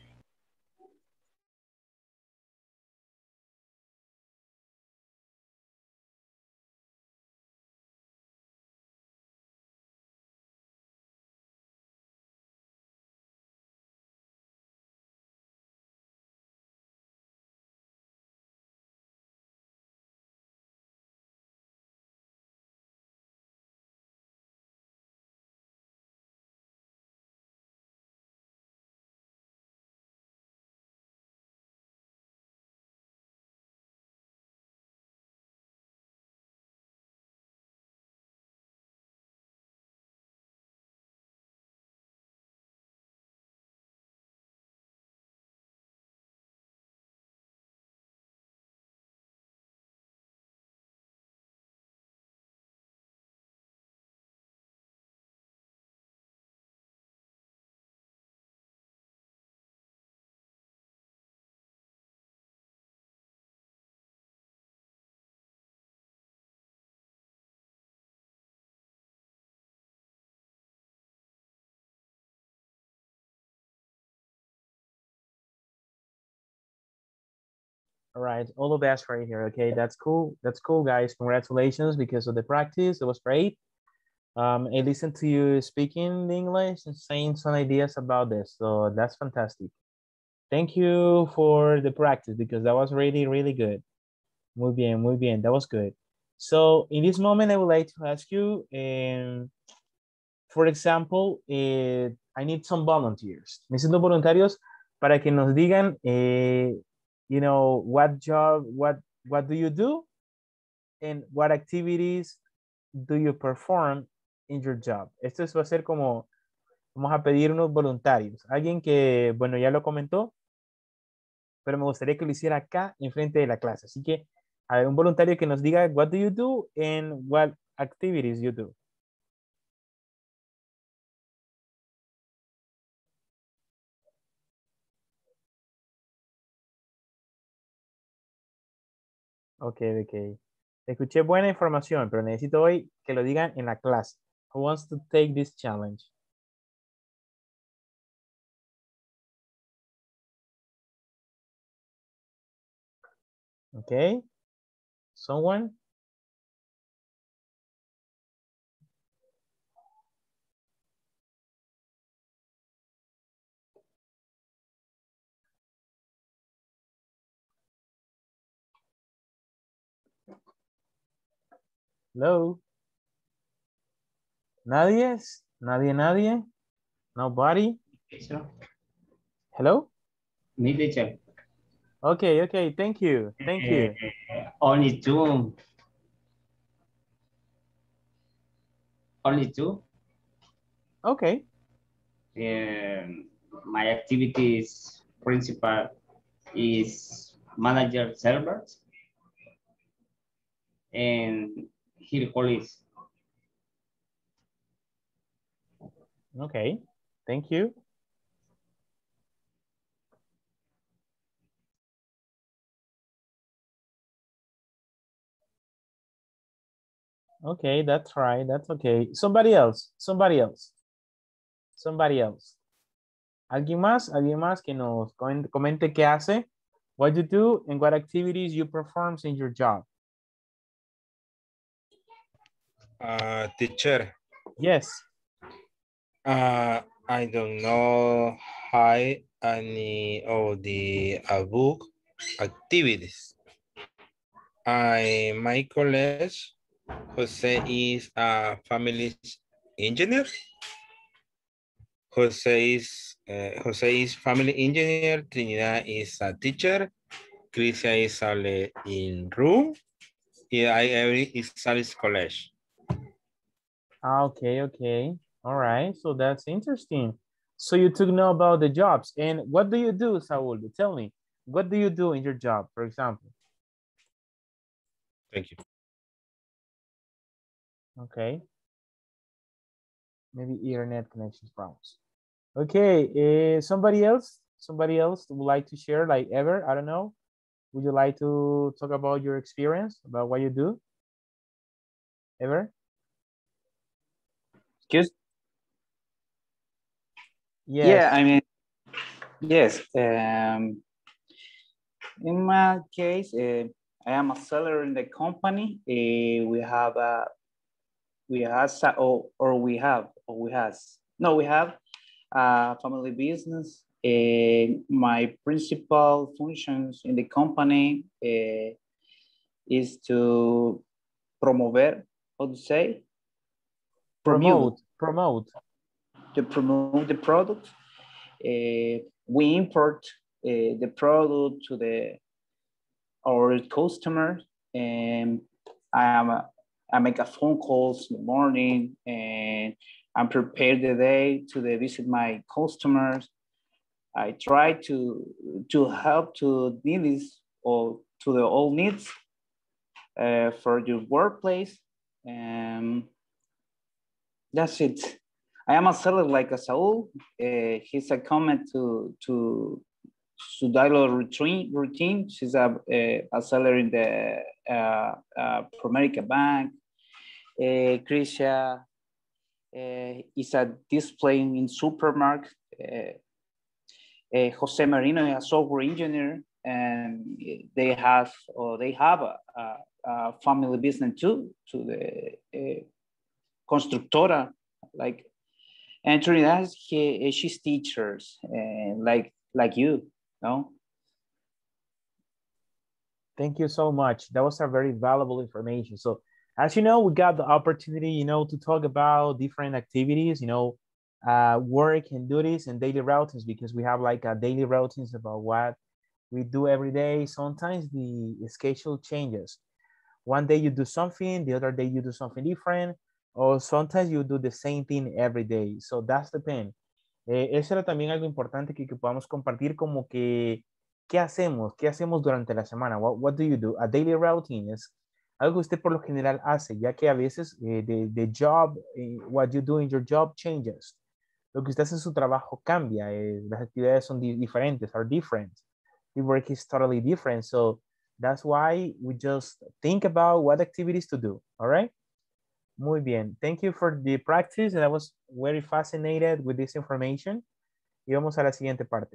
All right, all the best right here. Okay, that's cool. That's cool, guys. Congratulations because of the practice. It was great. Um, I listened to you speaking English and saying some ideas about this. So that's fantastic. Thank you for the practice because that was really, really good. Muy bien, muy bien. That was good. So in this moment, I would like to ask you, um, for example, eh, I need some volunteers. Necesito voluntarios para que nos digan, eh, you know, what job, what, what do you do? And what activities do you perform in your job? Esto va a ser como, vamos a pedir unos voluntarios. Alguien que, bueno, ya lo comentó, pero me gustaría que lo hiciera acá, enfrente de la clase. Así que, a ver, un voluntario que nos diga, what do you do and what activities you do. Ok, ok. Escuché buena información, pero necesito hoy que lo digan en la clase. Who wants to take this challenge? Okay. Someone? Hello? Nadie? Nadie, nadie? Nobody? Hello? Me, teacher. Okay, okay, thank you, thank you. Uh, only two. Only two. Okay. Um, my activities principal is manager servers and here police. Okay, thank you. Okay, that's right, that's okay. Somebody else, somebody else, somebody else. ¿Alguien más? ¿Alguien más que nos comente qué hace? What you do and what activities you perform in your job? Uh, teacher. Yes. Uh, I don't know how any of the above activities. I, my colleague, Jose is a family engineer. Jose is, uh, Jose is family engineer. Trinidad is a teacher. Crisia is sale in room. Y I every is Alice college. Ah, okay, okay. All right, so that's interesting. So you took know about the jobs. And what do you do, Saul? Tell me, what do you do in your job, for example? Thank you. Okay. Maybe internet connections problems. Okay, uh, somebody else? Somebody else would like to share, like ever? I don't know. Would you like to talk about your experience, about what you do? Ever? Excuse? Yes. Yeah, I mean, yes. Um, in my case, uh, I am a seller in the company. Uh, we have a, we have, or, or we have, or we has, no, we have a family business. Uh, my principal functions in the company uh, is to promover, how to say? Promote, promote. To promote the product. Uh, we import uh, the product to the our customers, and I am a, I make a phone calls in the morning, and I'm prepared the day to the visit my customers. I try to to help to needs or to the all needs uh, for your workplace, and that's it. I am a seller like a Saul. Uh, he's a comment to to to dialogue routine. Routine. She's a a, a seller in the uh, uh, Promerica Bank. Uh, Krisha uh, is a display in supermarket. Uh, uh, Jose Marino is a software engineer. and they have or they have a, a, a family business too, to the uh, constructora, like, and Trinidad, he, she's teachers, uh, like like you, no? Thank you so much. That was a very valuable information. So as you know, we got the opportunity, you know, to talk about different activities, you know, uh, work and duties and daily routines, because we have like a daily routines about what we do every day. Sometimes the schedule changes. One day you do something, the other day you do something different, or sometimes you do the same thing every day. So that's the thing. Eh, eso era también algo importante que, que podamos compartir, como que, ¿qué hacemos? ¿Qué hacemos durante la semana? What, what do you do? A daily routine es algo que usted por lo general hace, ya que a veces eh, the, the job, eh, what you do in your job changes. Lo que usted hace en su trabajo cambia. Eh, las actividades son di diferentes, are different. The work is totally different. So that's why we just think about what activities to do. All right? Muy bien. Thank you for the practice. And I was very fascinated with this information. Y vamos a la siguiente parte.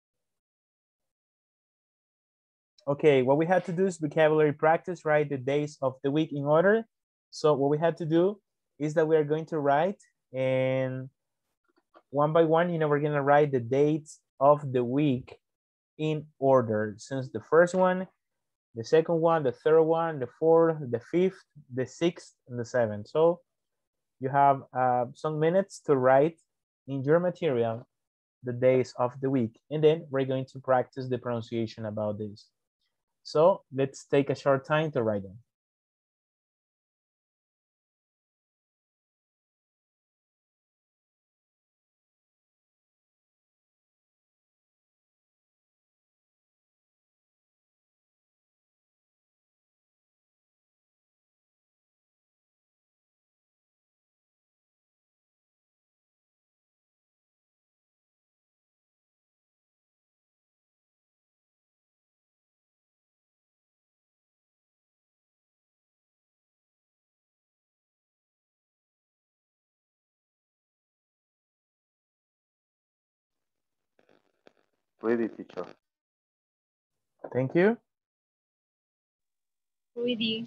Okay, what we had to do is vocabulary practice, write the days of the week in order. So what we had to do is that we are going to write, and one by one, you know, we're going to write the dates of the week in order. Since the first one, the second one, the third one, the fourth, the fifth, the sixth, and the seventh. So you have uh, some minutes to write in your material the days of the week. And then we're going to practice the pronunciation about this. So let's take a short time to write them. Ready, teacher. Thank you. Ready.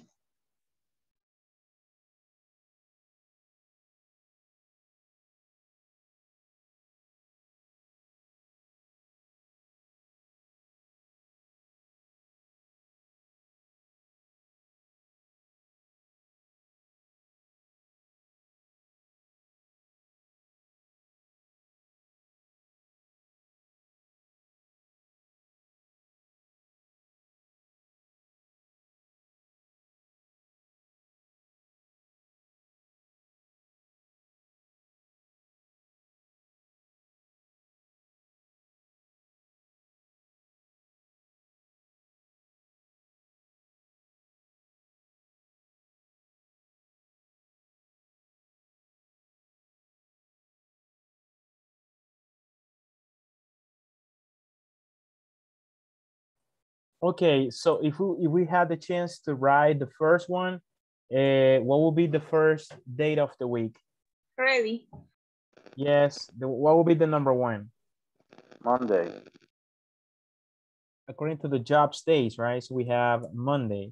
Okay, so if we, if we had the chance to write the first one, uh, what will be the first date of the week? Ready. Yes, the, what will be the number one? Monday. According to the job days, right? So we have Monday.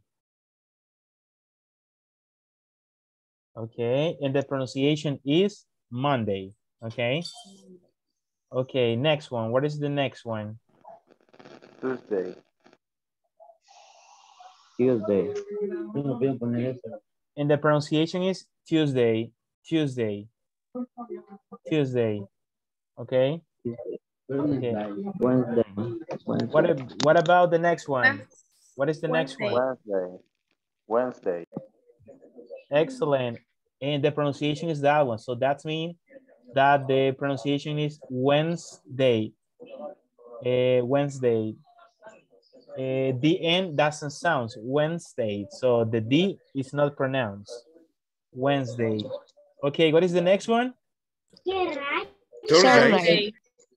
Okay, and the pronunciation is Monday, okay? Okay, next one. What is the next one? Tuesday. Tuesday. And the pronunciation is Tuesday, Tuesday, Tuesday, okay? Okay. Wednesday. What, ab- what about the next one? What is the next one? Wednesday. Wednesday. Excellent. And the pronunciation is that one. So that means that the pronunciation is Wednesday. Uh, Wednesday. Uh, the N doesn't sound Wednesday. So the D is not pronounced. Wednesday. Okay, what is the next one? Thursday.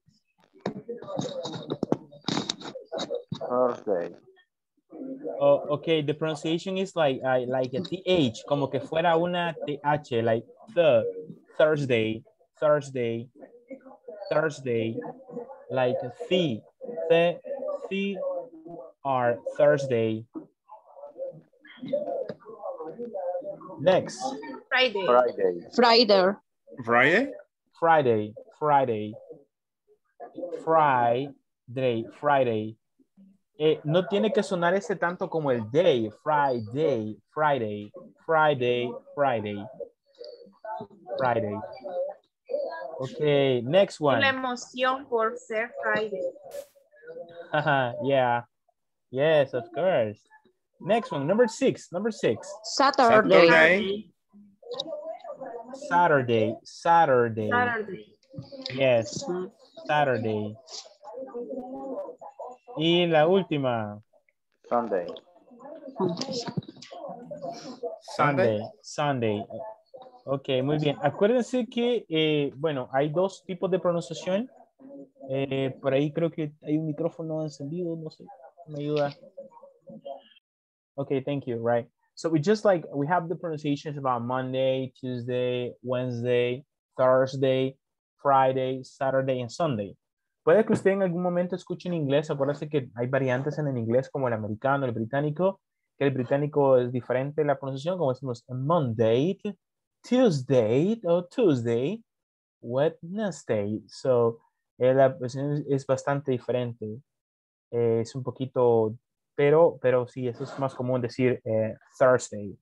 Thursday. Oh, okay, the pronunciation is like uh, like a T H, como que fuera una T H, like the Thursday, Thursday, Thursday, like C, C, C, are Thursday. Next. Friday. Friday. Friday. Friday? Friday, Friday. Friday, Friday. Eh, no tiene que sonar ese tanto como el day. Friday, Friday, Friday, Friday. Friday. Okay, next one. La emoción por ser Friday. Yeah. Yes, of course. Next one, number six, number six. Saturday. Saturday, Saturday. Saturday. Yes, Saturday. Y la última. Sunday. Sunday, Sunday. Ok, muy bien. Acuérdense que, eh, bueno, hay dos tipos de pronunciación. Eh, por ahí creo que hay un micrófono encendido, no sé, me ayuda. Okay, thank you, right. So we just like, we have the pronunciations about Monday, Tuesday, Wednesday, Thursday, Friday, Saturday, and Sunday. Puede que usted en algún momento escuche en inglés, acuérdese que hay variantes en el inglés como el americano, el británico, que el británico es diferente la pronunciación, como decimos Monday, Tuesday, o Tuesday, Wednesday. So, eh, la pronunciación es, es bastante diferente. Eh, es un poquito, pero, pero sí, eso es más común decir eh, Thursday,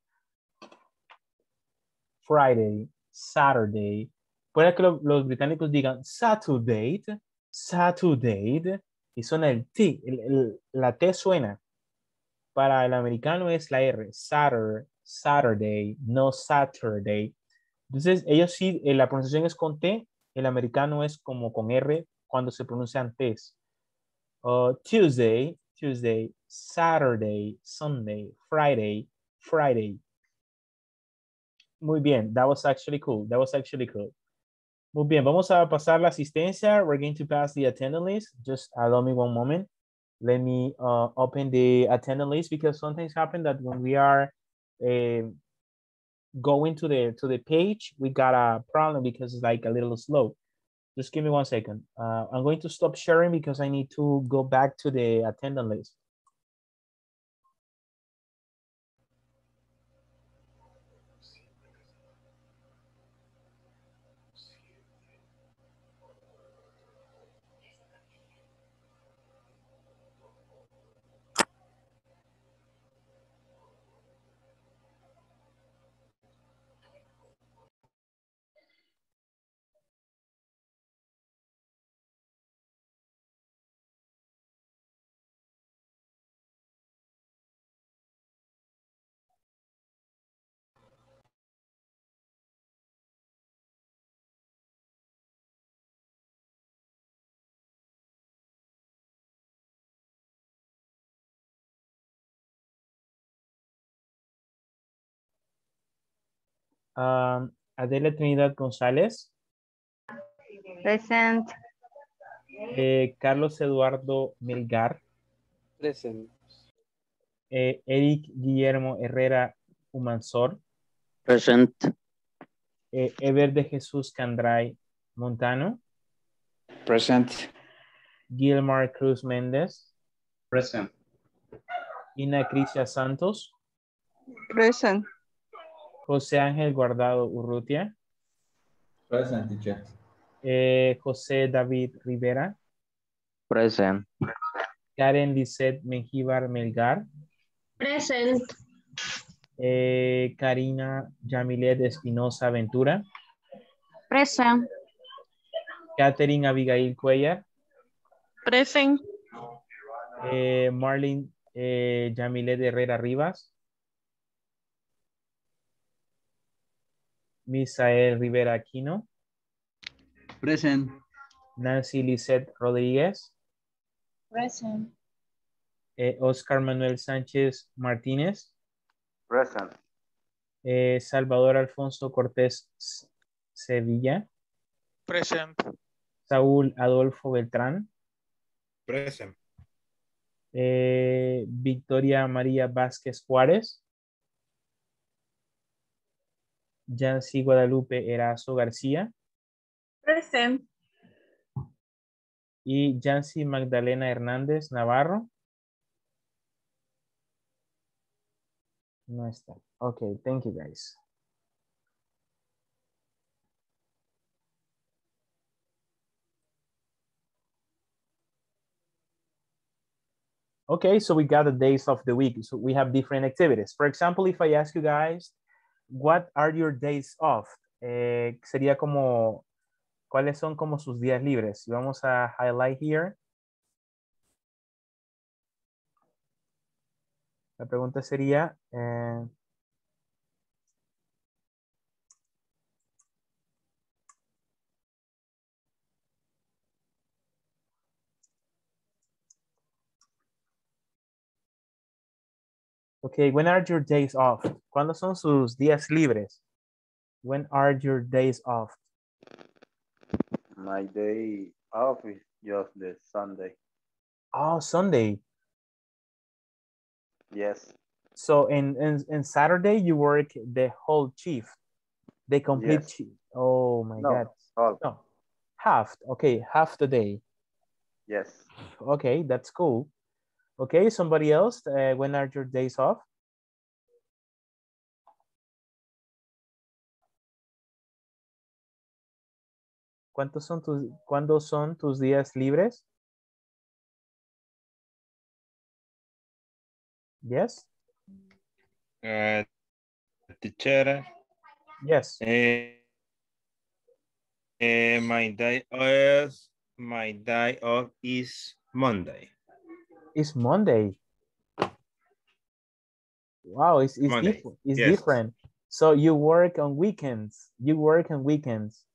Friday, Saturday. Puede que lo, los británicos digan Saturday, Saturday, y suena el T, el, el, la T suena. Para el americano es la R, Saturday, Saturday, no Saturday. Entonces, ellos sí, eh, la pronunciación es con T, el americano es como con R cuando se pronuncian T's. Uh, Tuesday, Tuesday, Saturday, Sunday, Friday, Friday. Muy bien, that was actually cool, that was actually cool. Muy bien, vamos a pasar la asistencia. We're going to pass the attendance list. Just allow me one moment. Let me uh, open the attendance list because sometimes happen that when we are uh, going to the to the page, we got a problem because it's like a little slow. Just give me one second. Uh, I'm going to stop sharing because I need to go back to the attendance list. Um, Adela Trinidad González. Present. Eh, Carlos Eduardo Melgar. Present. Eh, Eric Guillermo Herrera Humansor. Present. Eh, Ever de Jesús Candray Montano. Present. Gilmar Cruz Méndez. Present. Ina Crisia Santos. Present. José Ángel Guardado Urrutia. Present, teacher. Eh, José David Rivera. Present. Karen Lisette Mengíbar Melgar. Present. Eh, Karina Yamilet Espinosa Ventura. Present. Catherine Abigail Cuellar. Present. Eh, Marlene eh, Yamilet Herrera Rivas. Misael Rivera Aquino. Present. Nancy Lisette Rodríguez. Present. Eh, Oscar Manuel Sánchez Martínez. Present. Eh, Salvador Alfonso Cortés Sevilla. Present. Saúl Adolfo Beltrán. Present. Eh, Victoria María Vázquez Juárez. Yancy Guadalupe Erazo García. Present. Y Yancy Magdalena Hernández Navarro. No está. Okay, thank you guys. Okay, so we got the days of the week. So we have different activities. For example, if I ask you guys, what are your days off? Eh, sería como, ¿cuáles son como sus días libres? Y vamos a highlight here. La pregunta sería, eh, okay, when are your days off? ¿Cuándo son sus días libres? When are your days off? My day off is just the Sunday. Oh, Sunday. Yes. So in, in, in Saturday, you work the whole shift, the complete Yes. shift. Oh my No, God. all. No, half. Okay, half the day. Yes. Okay, that's cool. Okay, somebody else, uh, when are your days off? ¿Cuántos son tus, ¿Cuándo son tus días libres? Yes? Uh, teacher. Yes. Eh, eh, my day off, my day off is Monday. It's Monday. Wow, it's, it's Monday. different. It's Yes. different. So you work on weekends. You work on weekends.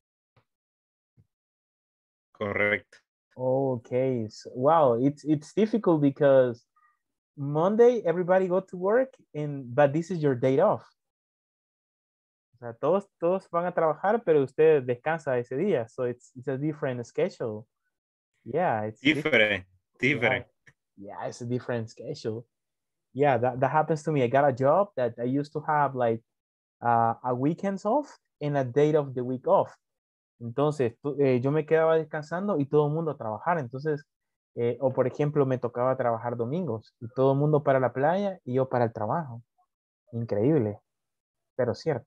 Correct. Okay. So, wow, it's it's difficult because Monday everybody go to work and but this is your day off. O sea, todos todos van a trabajar, pero usted descansa ese día. So it's it's a different schedule. Yeah, it's Different. Different. Yeah, yeah, it's a different schedule. Yeah, that, that happens to me. I got a job that I used to have like uh, a weekends off and a day of the week off. Entonces, eh, yo me quedaba descansando y todo el mundo a trabajar. Entonces, eh, o por ejemplo, me tocaba trabajar domingos y todo el mundo para la playa y yo para el trabajo. Increíble, pero cierto.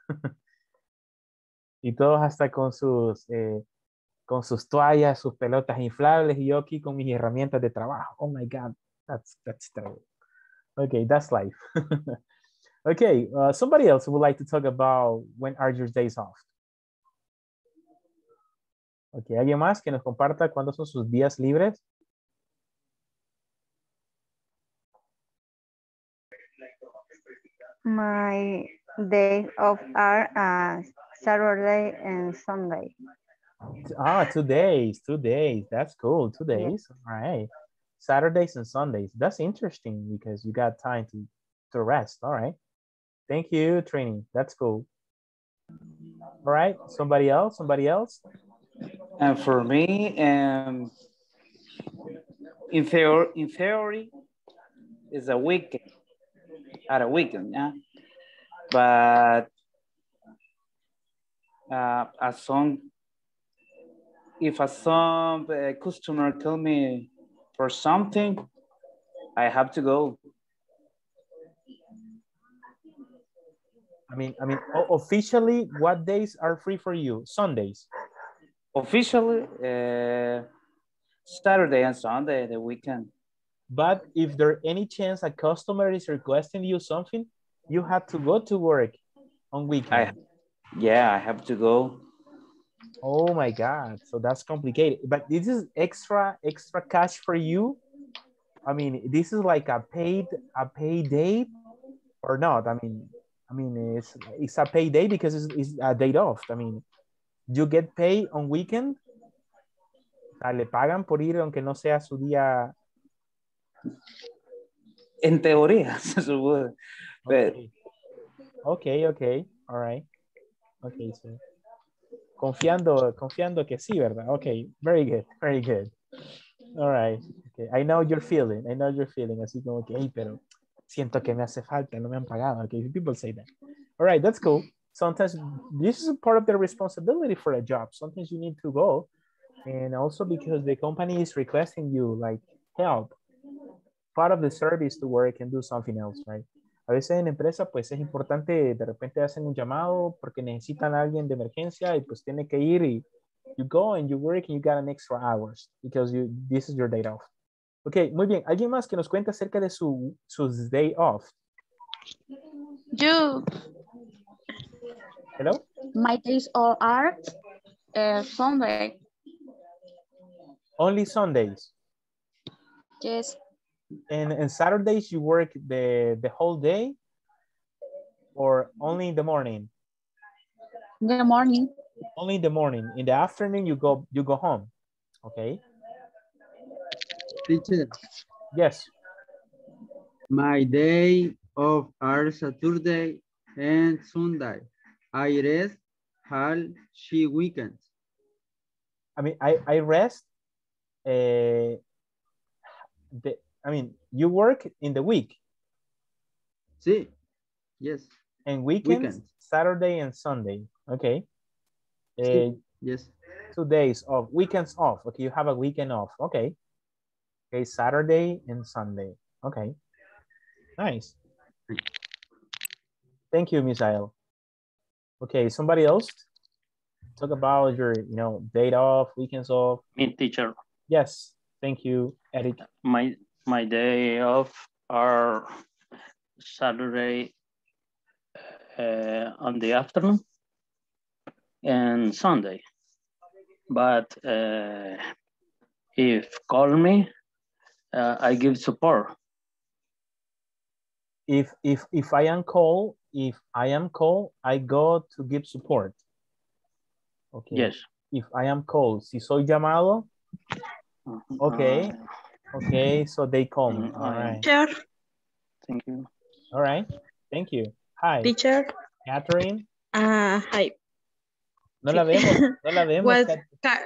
Y todos hasta con sus, eh, con sus toallas, sus pelotas inflables y yo aquí con mis herramientas de trabajo. Oh my God, that's, that's terrible. Okay, that's life. Okay, uh, somebody else would like to talk about when are your days off? Okay, ¿alguien más que nos comparta cuándo son sus días libres? My days off are uh, Saturday and Sunday. Ah, two days, two days. That's cool, two days. All right. Saturdays and Sundays. That's interesting because you got time to, to rest. All right. Thank you, Trini. That's cool. All right. Somebody else? Somebody else? And for me, um, in theory, in theory, it's a weekend, at a weekend, yeah. But uh, as some, if a some uh, customer tell me for something, I have to go. I mean, I mean, officially, what days are free for you? Sundays. Officially, uh, Saturday and Sunday, the weekend. But if there any chance a customer is requesting you something, you have to go to work on weekend. I, yeah, I have to go. Oh my God, so that's complicated. But this is extra, extra cash for you? I mean, this is like a paid, a paid day or not? I mean, I mean, it's, it's a paid day because it's, it's a day off. I mean, you get paid on weekend. O sea, le pagan por ir aunque no sea su día. En teoría, se supone. Okay. okay, okay, all right. Okay, so confiando, confiando que sí, ¿verdad? Okay, very good, very good. All right. Okay, I know you're feeling, I know you're feeling. Así como que, hey, pero siento que me hace falta, no me han pagado. Okay, people say that. All right, that's cool. Sometimes this is part of the responsibility for a job. Sometimes you need to go. And also because the company is requesting you like help, part of the service to work and do something else, right? A veces en empresa, pues es importante, de repente hacen un llamado porque necesitan a alguien de emergencia y pues tiene que ir y you go and you work and you got an extra hours because you, this is your day off. Ok, muy bien. ¿Alguien más que nos cuente acerca de su, sus day off? You. Hello? My days all are uh, Sunday. Only Sundays. Yes. And, and Saturdays you work the, the whole day or only in the morning? In the morning. Only in the morning. In the afternoon you go you go home. Okay. Teacher, Yes. my day off are Saturday and Sunday. I rest all she weekends. I mean, I, I rest. Uh, the, I mean, you work in the week. Sí. Yes. And weekends, Weekends. Saturday and Sunday. Okay. Uh, Sí. Yes. Two days off. Weekends off. Okay, you have a weekend off. Okay. Okay, Saturday and Sunday. Okay. Nice. Thank you, Misael. Okay, somebody else? Talk about your, you know, day off, weekends off. Me, teacher. Yes, thank you, Eric. My my day off are Saturday uh, on the afternoon and Sunday. But uh, if call me, uh, I give support. If if if I am called, if I am called, I go to give support. Okay. Yes. If I am called, si soy llamado, okay, okay, so they call me. All right. Teacher. Thank you. All right. Thank you. Hi. Teacher. Catherine. Ah, hi. No la vemos, no la vemos. Pues, Cat- ca-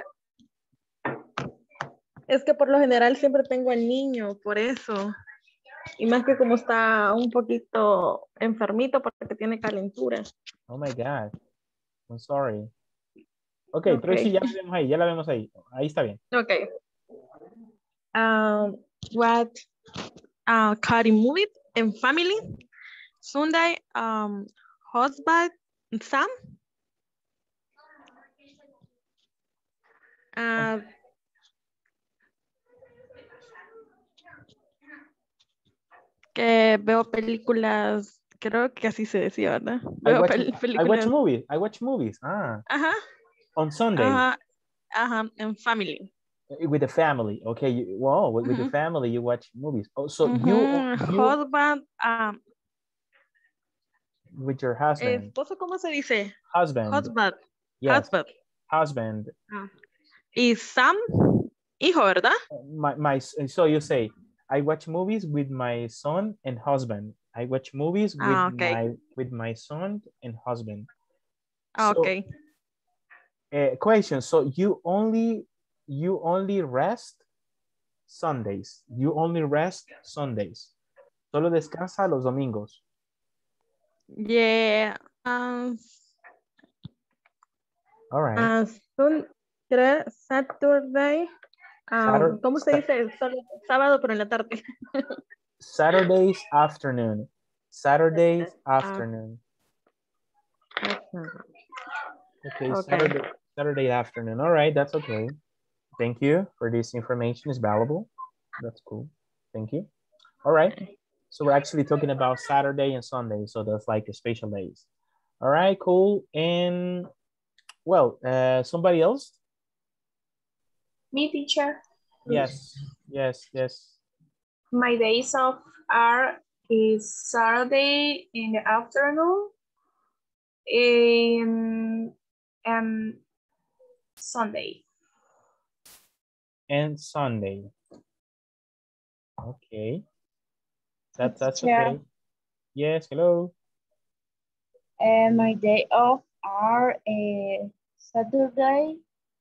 es que por lo general siempre tengo al niño, por eso. Y más que como está un poquito enfermito porque tiene calentura. Oh my God. I'm sorry. Okay, Okay. pero sí, ya la vemos ahí, ya la vemos ahí. Ahí está bien. Okay. Um, what uh, Cutting movie and family. Sunday, um, husband, Sam. Uh, que veo películas, creo que así se decía, ¿verdad? I Veo watch, pel- I watch películas. movies. I watch movies. Ah, Ajá, on Sunday ajá, ajá, en family. with the family. Okay. You, wow, with, with the Mhm. family you watch movies. Oh, so you Ujú, you husband, um, with your husband. esposo, ¿cómo se dice? Husband. Husband. Yes. Husband. Husband. Ah. Y Sam, hijo, ¿verdad? My my. So you say I watch movies with my son and husband. I watch movies with Ah, okay. my with my son and husband. Ah, So, okay. uh, question. So you only you only rest Sundays. You only rest Sundays. Solo descansa los domingos. Yeah. Um, All right. uh, sun, creo, Saturday. Um, Satur- ¿Cómo se Sa- dice? Solo- Sábado, pero en la tarde. Saturdays afternoon. Saturdays Ah, afternoon. Okay, okay. Saturday Saturday afternoon. All right, that's okay. Thank you for this information. It's valuable. That's cool. Thank you. All right. So we're actually talking about Saturday and Sunday. So that's like the special days. All right, cool. And well, uh, somebody else? Me, teacher. Yes, yes, yes. My days off are is Saturday in the afternoon and, and Sunday. And Sunday. Okay. That, that's Yeah. okay. Yes, hello. And my day off are uh, Saturday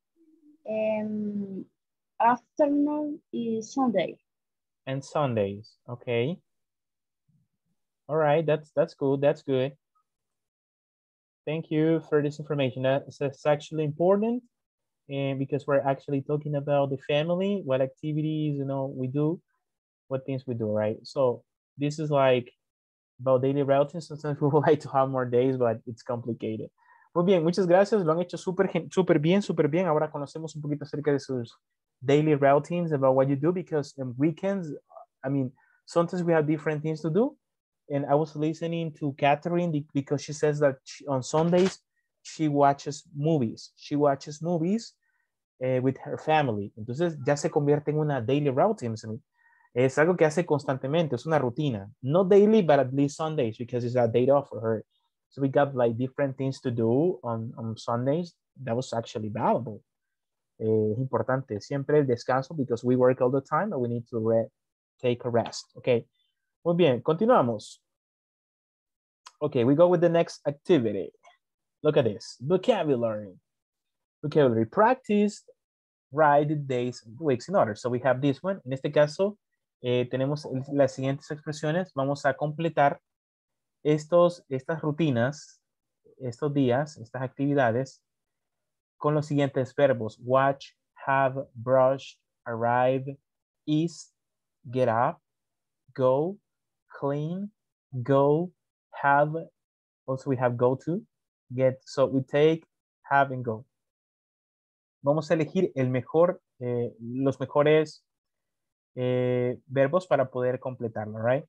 and afternoon is Sunday. And Sundays. Okay. All right, that's that's good. That's good. Thank you for this information. That's, that's actually important, and because we're actually talking about the family, what activities, you know, we do, what things we do, right? So this is like about daily routines. Sometimes we would like to have more days, but it's complicated. Muy bien, muchas gracias. Lo han hecho súper súper bien, súper bien. Ahora conocemos un poquito acerca de sus daily routines, about what you do, because on weekends, I mean, sometimes we have different things to do. And I was listening to Catherine because she says that she, on Sundays, she watches movies. She watches movies uh, with her family. Entonces ya se convierte en una daily routine. Es algo que hace constantemente, es una rutina. Not daily, but at least Sundays, because it's a day off for her. So we got like different things to do on, on Sundays. That was actually valuable. Eh, es importante siempre el descanso, because we work all the time and we need to re take a rest. Okay. Muy bien, continuamos. Okay, we go with the next activity. Look at this. Vocabulary. Vocabulary practice. Write the days and weeks in order. So we have this one. En este caso, eh, tenemos las siguientes expresiones. Vamos a completar estos, estas rutinas, estos días, estas actividades, con los siguientes verbos: watch, have, brush, arrive, is, get up, go, clean, go, have. Also we have go to, get. So we take, have, and go. Vamos a elegir el mejor, eh, los mejores eh, verbos para poder completarlo, right?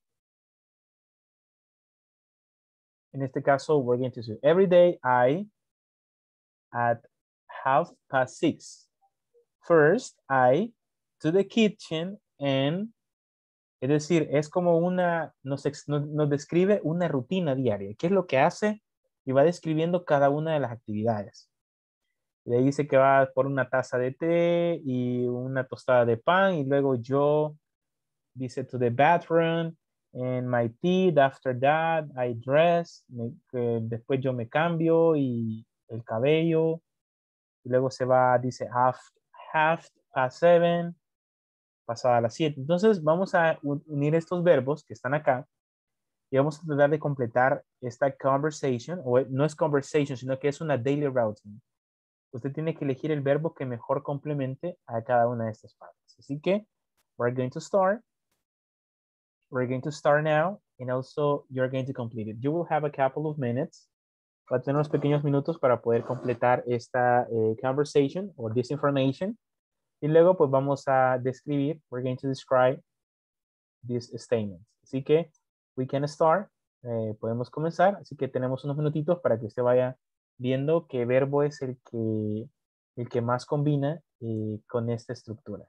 En este caso, we're going to say, every day I, at half past six, first I, to the kitchen and, es decir, es como una, nos, nos, nos describe una rutina diaria. ¿Qué es lo que hace? Y va describiendo cada una de las actividades. Y ahí dice que va por una taza de té y una tostada de pan, y luego yo, dice, to the bathroom, and my teeth, after that, I dress, me, eh, después yo me cambio y el cabello, y luego se va, dice, half, half past seven, pasada las siete. Entonces vamos a unir estos verbos que están acá y vamos a tratar de completar esta conversation, o no es conversation, sino que es una daily routine. Usted tiene que elegir el verbo que mejor complemente a cada una de estas partes. Así que, we're going to start. We're going to start now, and also you're going to complete it. You will have a couple of minutes. Va a tener unos pequeños minutos para poder completar esta eh, conversation or this information. Y luego, pues vamos a describir. We're going to describe these statements. Así que, we can start. Eh, podemos comenzar. Así que tenemos unos minutitos para que usted vaya viendo qué verbo es el que, el que más combina eh, con esta estructura.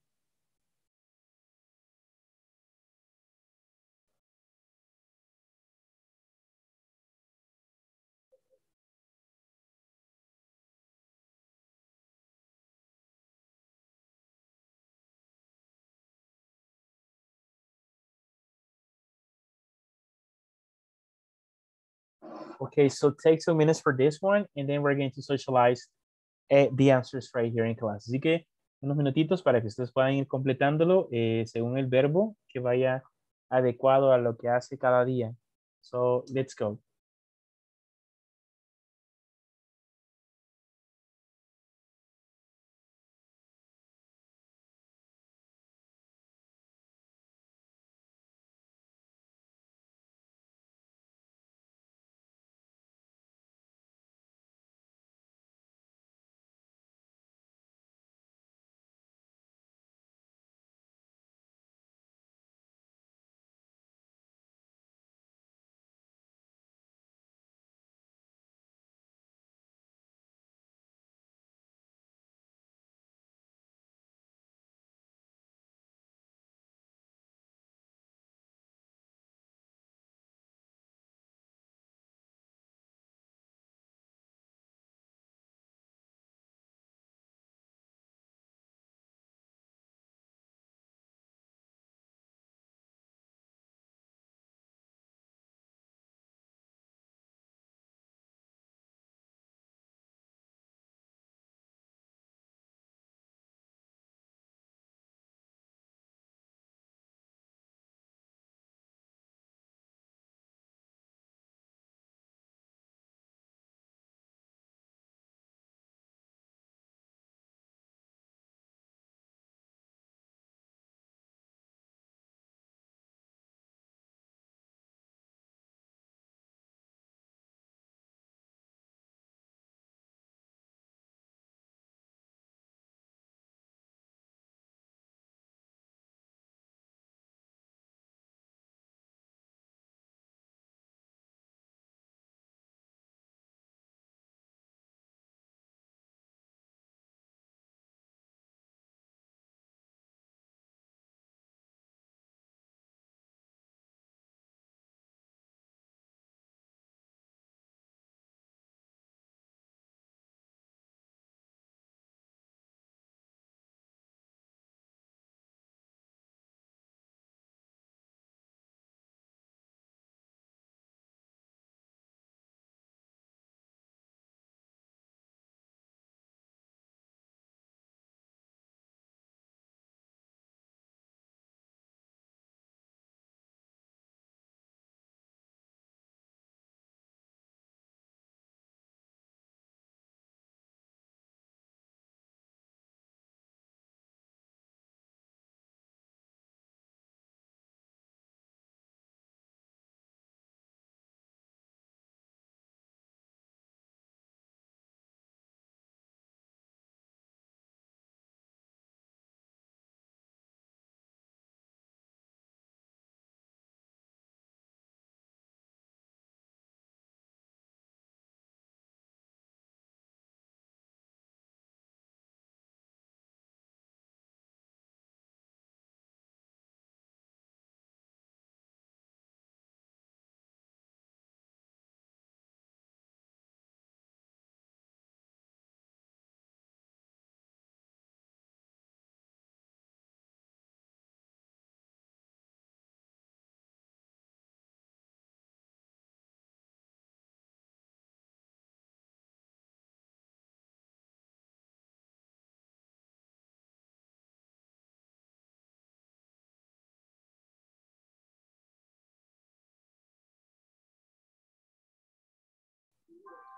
Okay, so take some minutes for this one, and then we're going to socialize eh, the answers right here in class. Así que unos minutitos para que ustedes puedan ir completándolo eh, según el verbo que vaya adecuado a lo que hace cada día. So, let's go.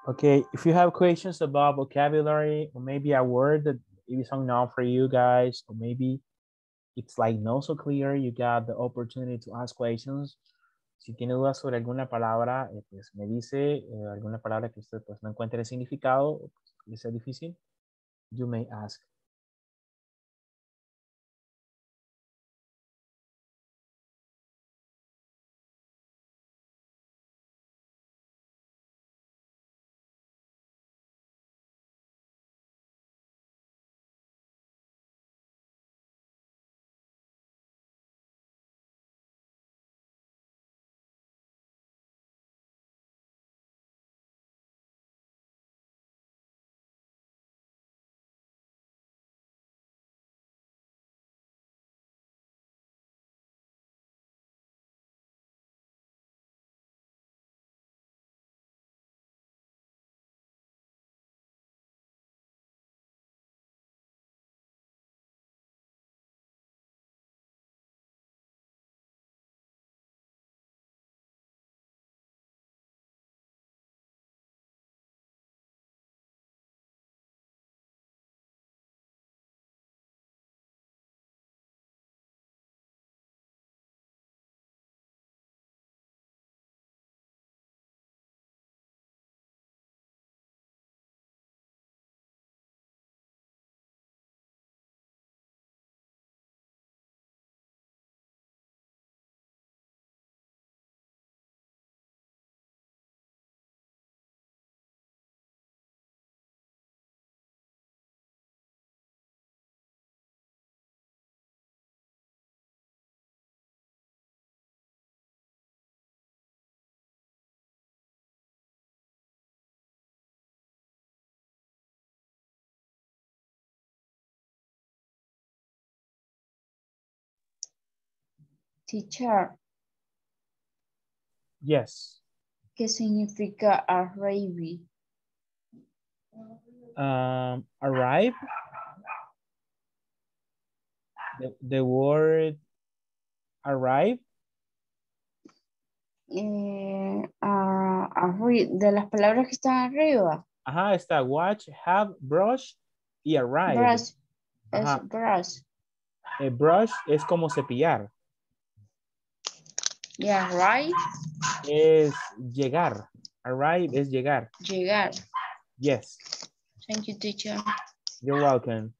Okay, if you have questions about vocabulary or maybe a word that is unknown for you guys, or maybe it's like not so clear, you got the opportunity to ask questions. Si tiene dudas sobre alguna palabra, eh, pues me dice eh, alguna palabra que usted pues no encuentre el significado, o pues, le sea difícil, you may ask. Teacher, Yes. ¿qué significa arrive? Um, arrive. The, the word arrive. Eh, ah, arri- de las palabras que están arriba. Ajá, está watch, have, brush y arrive. Brush. Es Ajá. brush. El brush es como cepillar. Yeah, right. Es llegar. Arrive es llegar. Llegar. Yes. Thank you, teacher. You're welcome.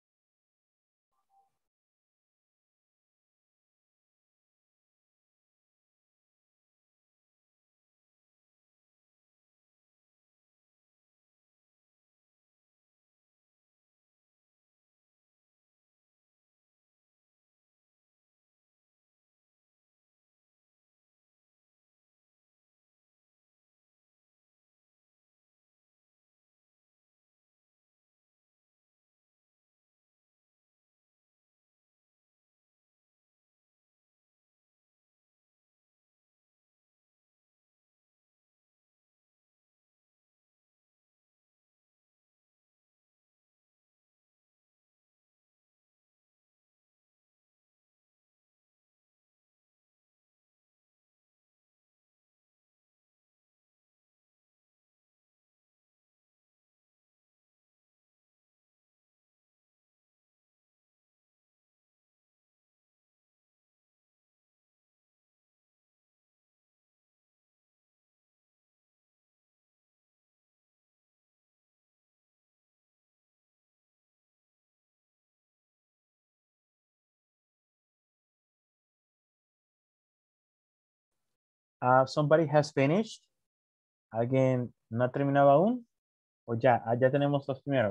Uh, somebody has finished. ¿Alguien no ha terminado aún? ¿O ya? Ah, ya tenemos los primeros.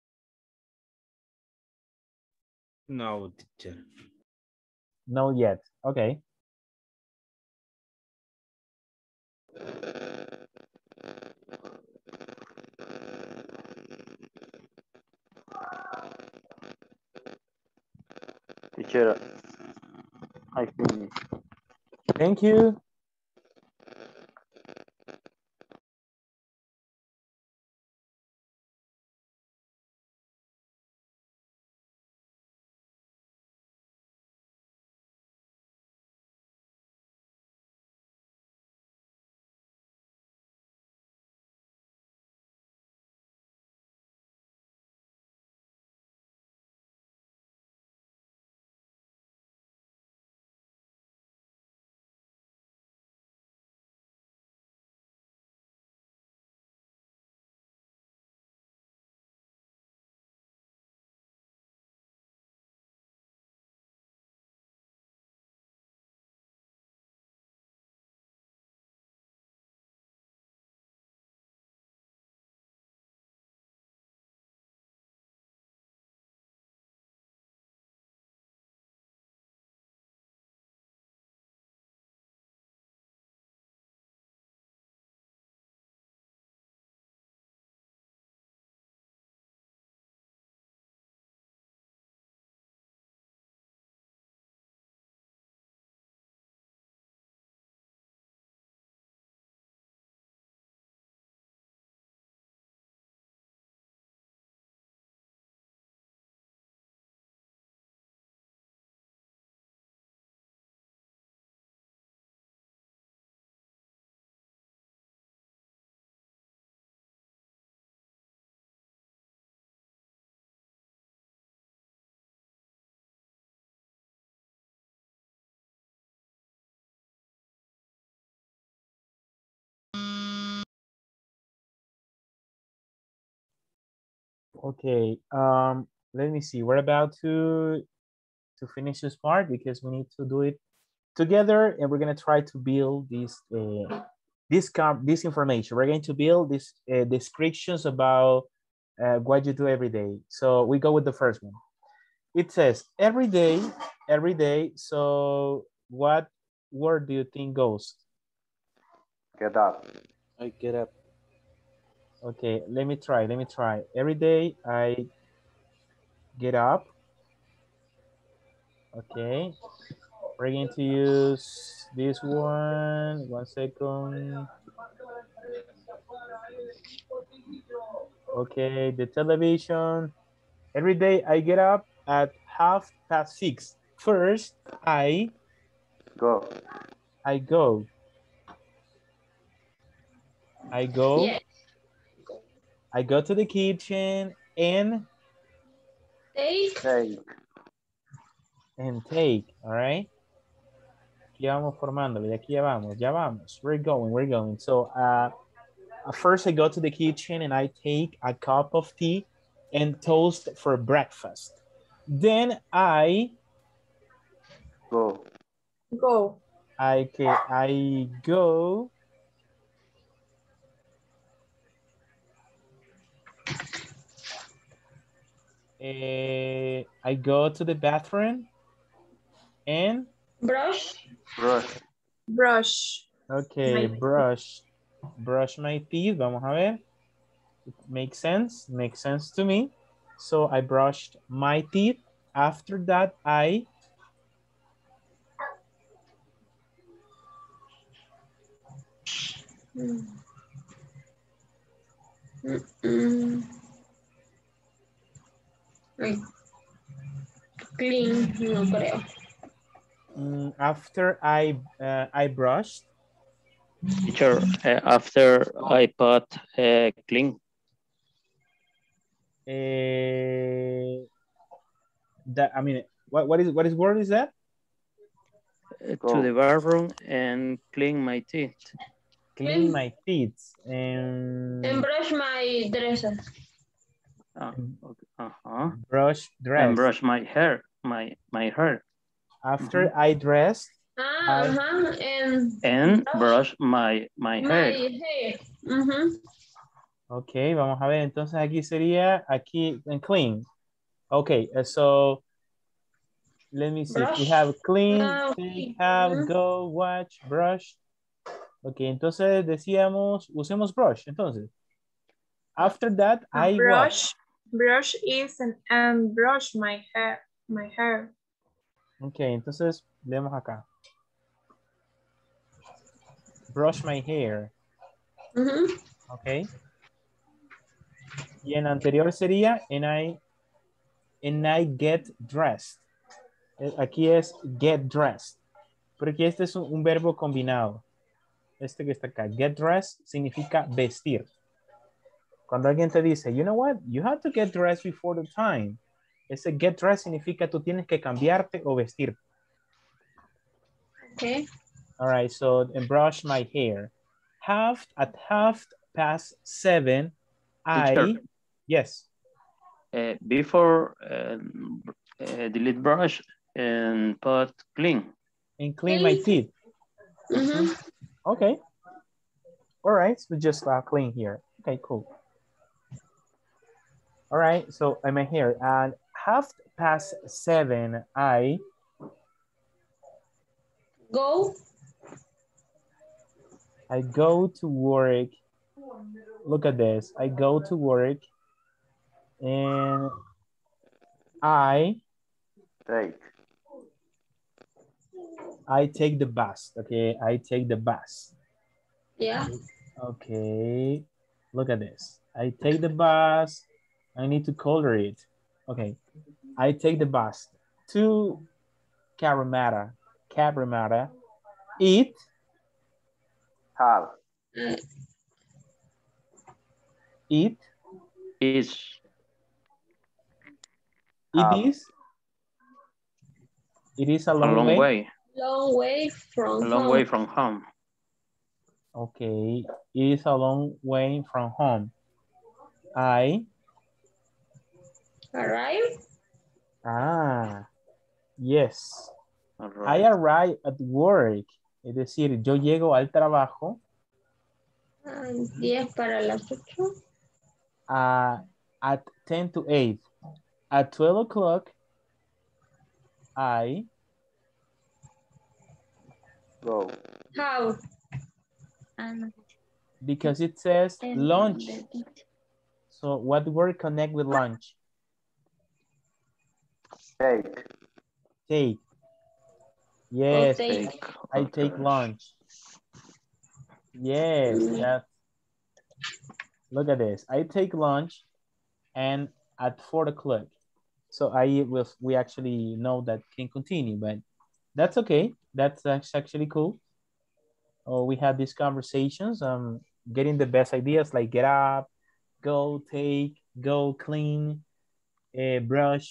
No, teacher. No yet. Okay. Teacher, I finished. Thank you. Okay, um, let me see. We're about to to finish this part because we need to do it together, and we're gonna try to build this uh, this com this information. We're going to build these uh, descriptions about uh, what you do every day. So we go with the first one. It says every day, every day. So what word do you think goes? Get up. I get up. Okay, let me try, let me try. Every day I get up. Okay, we're going to use this one. One second. Okay, the television. Every day I get up at half past six. First, I Go. I go. I go. Yes. I go to the kitchen and Take. Take. and take. All right. Aquí vamos formándolo. Y aquí ya vamos. Ya vamos. We're going. We're going. So uh, first I go to the kitchen and I take a cup of tea and toast for breakfast. Then I Go. Go. I can I go uh, I go to the bathroom and Brush. Brush. Brush. okay, My- brush brush my teeth. Vamos a ver. It makes sense. Makes sense to me. So I brushed my teeth. After that, I Mm. Mm-mm. Ay. Clean, no creo. mm, after I uh, I brushed. Teacher, uh, after I put uh, clean. Uh, that I mean, what what is what is word is that? Uh, to the bathroom and clean my teeth. Clean my teeth and And brush my dresses. Uh, okay. Uh-huh. brush dress. And brush my hair, my my hair. After Mm-hmm. I dressed, Ah, I, uh-huh. And, and brush my my my hair. hair. Uh-huh. ok, vamos a ver, entonces aquí sería, aquí en clean. Okay, uh, so let me see. Brush. We have clean, Ah, take, okay. have, Uh-huh. go, watch, brush. Ok, entonces decíamos, usemos brush, entonces. After that, I brush. what? Brush is and, and brush my hair. My hair. Ok, entonces leemos acá. Brush my hair. Uh-huh. Ok. Y en anterior sería, and I, and I get dressed. Aquí es get dressed. Porque este es un, un verbo combinado. Este que está acá, get dressed, significa vestir. Cuando alguien te dice, you know what, you have to get dressed before the time. Ese get dressed significa tú tienes que cambiarte o vestir. Okay. All right, so and brush my hair. Half at half past seven, Teacher, I, yes. Uh, before uh, uh, delete brush and put clean. And clean my teeth. Mm-hmm. Okay. All right, so just uh, clean here. Okay, cool. All right, so I'm here and half past seven, I Go. I go to work. Look at this. I go to work and I Take. I take the bus. Okay, I take the bus. Yeah. Okay, look at this. I take the bus. I need to color it. Okay, I take the bus to Cabramatta. Cabramatta. Eat. Have. Eat. Is. It is. It is a long, a long way. way. Long way from A long home. way from home. Okay, it is a long way from home. I Arrive. Ah, yes. All I right. arrive at work. Es decir, yo llego al trabajo Ah, diez para las ocho. uh, at ten to eight. At twelve o'clock, I Go. How? because it says En lunch. donde- So what word connect with lunch? Take. Take. Yes, take. Take. I take Okay. lunch. Yes, Mm. that. Look at this. I take lunch and at four o'clock. So I will, we actually know that can continue, but that's okay. That's, that's actually cool. Oh, we had these conversations, um, getting the best ideas like get up, go, take, go, clean, uh, brush,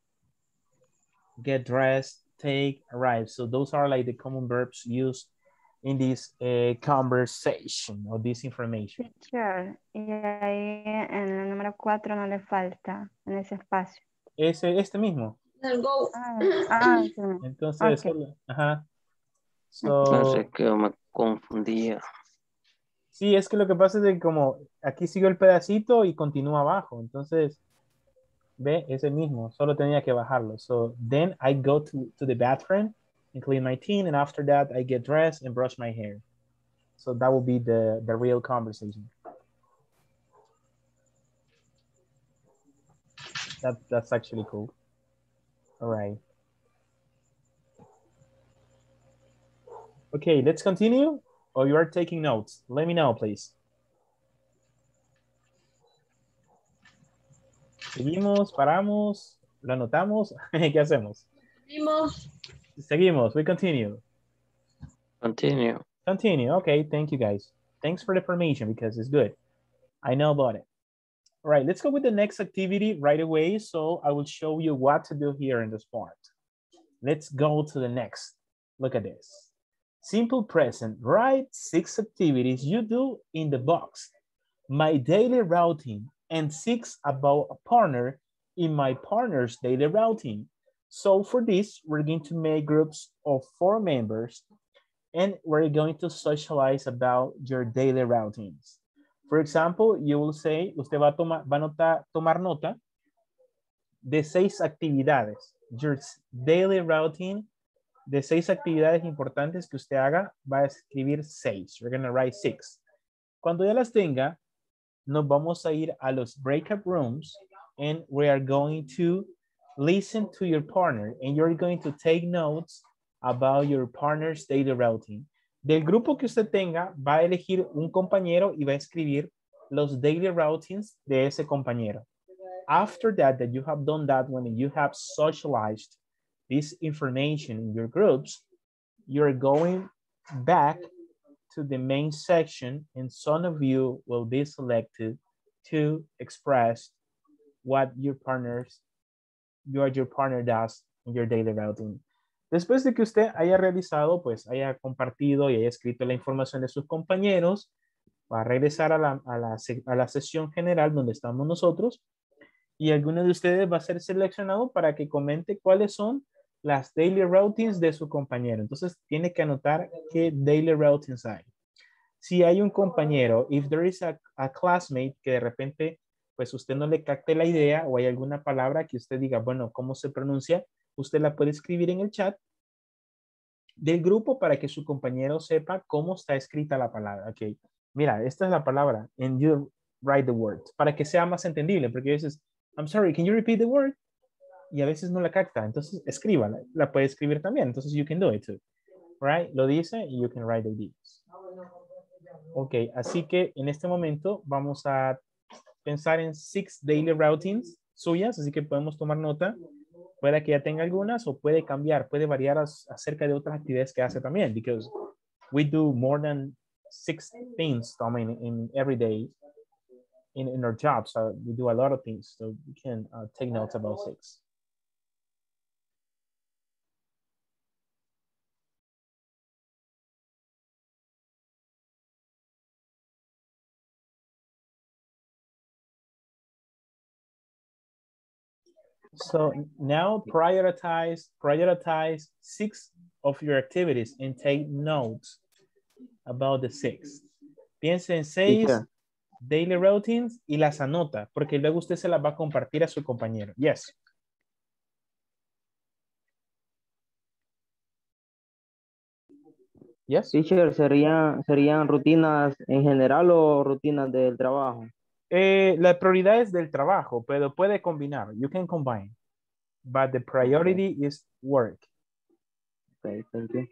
get dressed, take, arrive. So those are like the common verbs used in this uh, conversation or this information. Teacher, y ahí en el número cuatro no le falta en ese espacio. Ese, este mismo. El go. Ah, ah, sí. Entonces, Ok. solo, ajá. No So, sé qué me confundía. sí, es que lo que pasa es que como aquí siguió el pedacito y continúa abajo. Entonces, ve, ese mismo, solo tenía que bajarlo. So, then I go to, to the bathroom and clean my teeth, and after that I get dressed and brush my hair. So that will be the, the real conversation. That, that's actually cool. All right. Okay, let's continue. Or you are taking notes. Let me know, please. Seguimos, paramos, lo anotamos. ¿Qué hacemos? Seguimos. Seguimos, we continue. Continue. Continue, okay, thank you guys. Thanks for the information because it's good. I know about it. All right, let's go with the next activity right away. So I will show you what to do here in this part. Let's go to the next. Look at this. Simple present, write six activities you do in the box. My daily routine and six about a partner in my partner's daily routine. So for this, we're going to make groups of four members and we're going to socialize about your daily routines. For example, you will say, usted va a, toma, va a nota, tomar nota de seis actividades. Your daily routine, de seis actividades importantes que usted haga, va a escribir seis. We're going to write six. Cuando ya las tenga, nos vamos a ir a los breakup rooms and we are going to listen to your partner and you're going to take notes about your partner's daily routine. Del grupo que usted tenga, va a elegir un compañero y va a escribir los daily routines de ese compañero. After that, that you have done that, when you have socialized this information in your groups, you're going back to the main section and some of you will be selected to express what your partners, what your partner does in your daily routine. Después de que usted haya realizado, pues haya compartido y haya escrito la información de sus compañeros, va a regresar a la, a la, a la sesión general donde estamos nosotros y alguno de ustedes va a ser seleccionado para que comente cuáles son las daily routines de su compañero. Entonces tiene que anotar qué daily routines hay. Si hay un compañero, if there is a, a classmate que de repente pues usted no le capte la idea o hay alguna palabra que usted diga, bueno, ¿cómo se pronuncia? Usted la puede escribir en el chat del grupo para que su compañero sepa cómo está escrita la palabra. Ok, mira, esta es la palabra and you write the word para que sea más entendible, porque a veces, I'm sorry, can you repeat the word? Y a veces no la capta, entonces escríbala, la puede escribir también, entonces you can do it too, right? Lo dice y you can write the ideas. Ok, así que en este momento vamos a pensar en six daily routines suyas, así que podemos tomar nota. Puede que ya tenga algunas o puede cambiar, puede variar as, acerca de otras actividades que hace también, because we do more than six things, I mean, in every day in, in our job, so we do a lot of things, so we can uh, take notes about six. So now prioritize, prioritize six of your activities and take notes about the six. Piense en seis Teacher. daily routines y las anota, porque luego usted se las va a compartir a su compañero. Yes. Yes. Teacher, ¿serían, ¿serían rutinas en general o rutinas del trabajo? Eh, la prioridad es del trabajo, pero puede combinar. You can combine. But the priority okay. is work. Okay, thank you.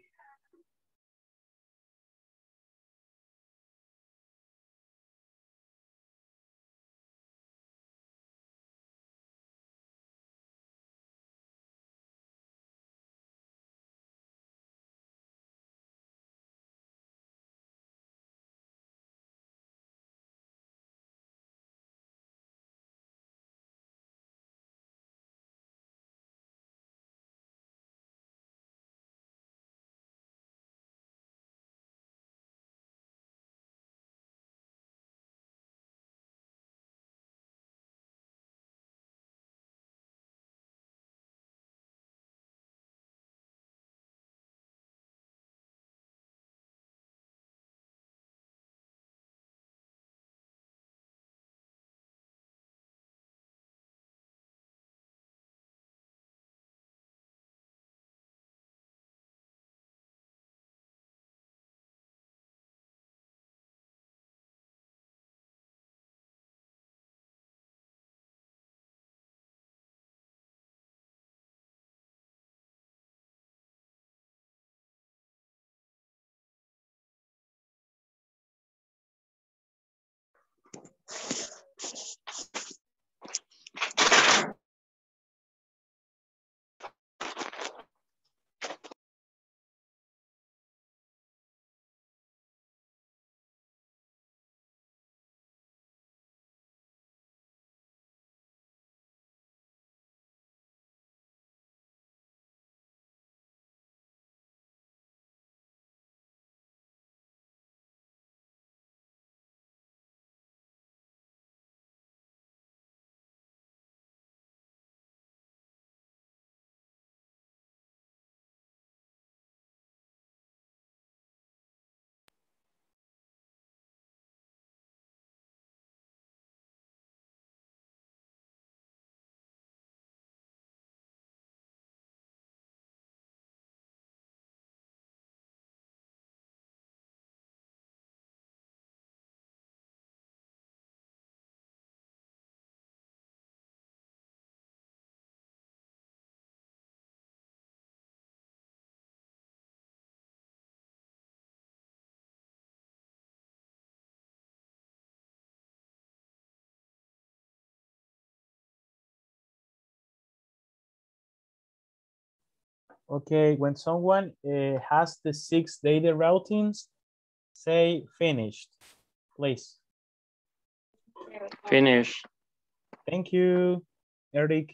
Okay, when someone uh, has the six daily routines, say finished, please. Finish. Thank you, Eric.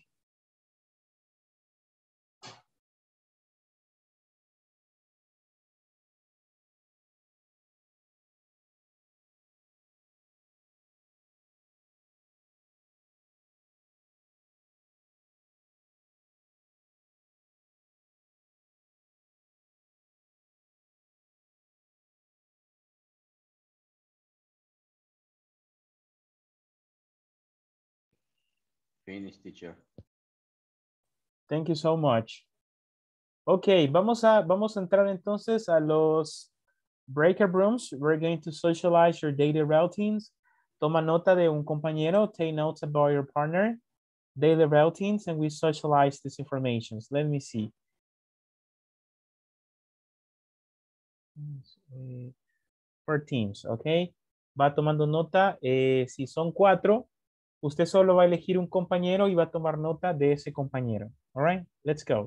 Finish, teacher. Thank you so much. Ok, vamos a, vamos a entrar entonces a los breakout rooms. We're going to socialize your daily routines. Toma nota de un compañero. Take notes about your partner. Daily routines, and we socialize these informations. Let me see. For teams, ok. Va tomando nota. Eh, si son cuatro, usted solo va a elegir un compañero y va a tomar nota de ese compañero. All right, let's go.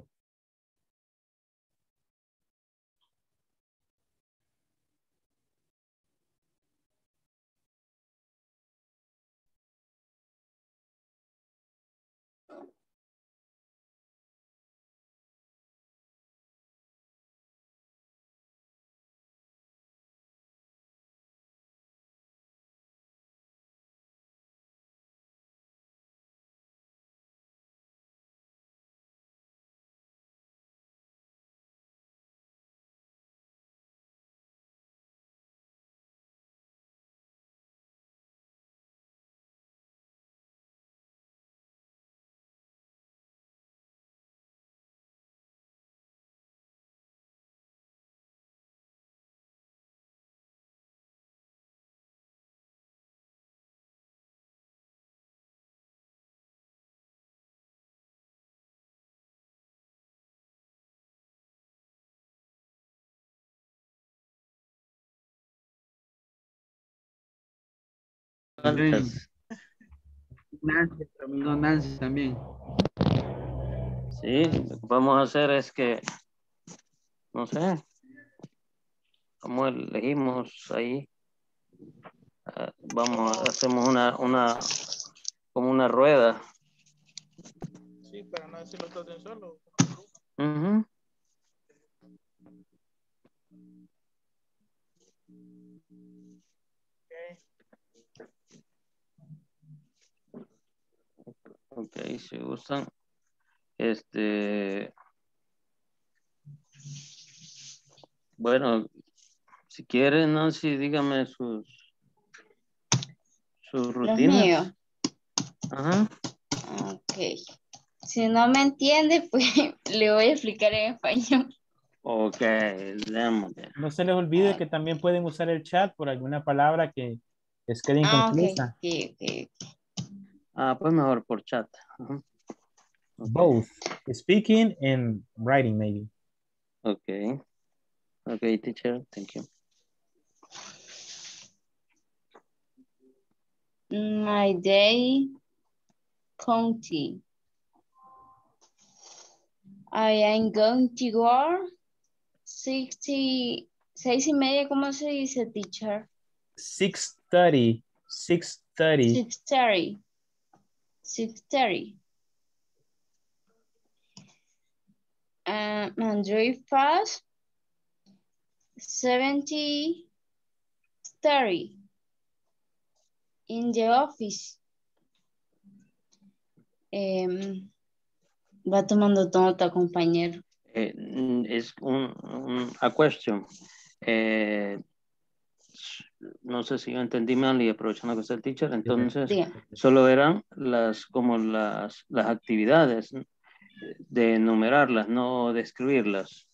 faltas. Nancy, pero no Nancy también. Sí, lo que vamos a hacer es que, no sé, como elegimos ahí, uh, vamos, hacemos una, una, como una rueda. Sí, para no decirlo todo de un solo. Uh-huh. Okay. Ok, si gustan. Este, bueno, si quieren, Nancy, dígame sus, sus Los rutinas. míos. Ajá. Ok. Si no me entiende, pues le voy a explicar en español. Ok, démosle. No se les olvide que también pueden usar el chat por alguna palabra que les quede Ah, ok, inconclusa. ok, ok. Ah, pues mejor por chat. Ajá. Okay. Both speaking and writing, maybe. Okay. Okay, teacher. Thank you. My day, county. I am going to work sixty, seis y media, ¿cómo se dice, teacher? six thirty. six thirty. six thirty. six thirty. Uh, Android fast, seventy thirty. In the office. Um, va tomando nota, compañero. Eh, es un, un, a question. Eh, no sé si yo entendí mal y aprovechando que está el teacher, entonces Diga. solo eran las como las, las actividades de enumerarlas, no de escribirlas.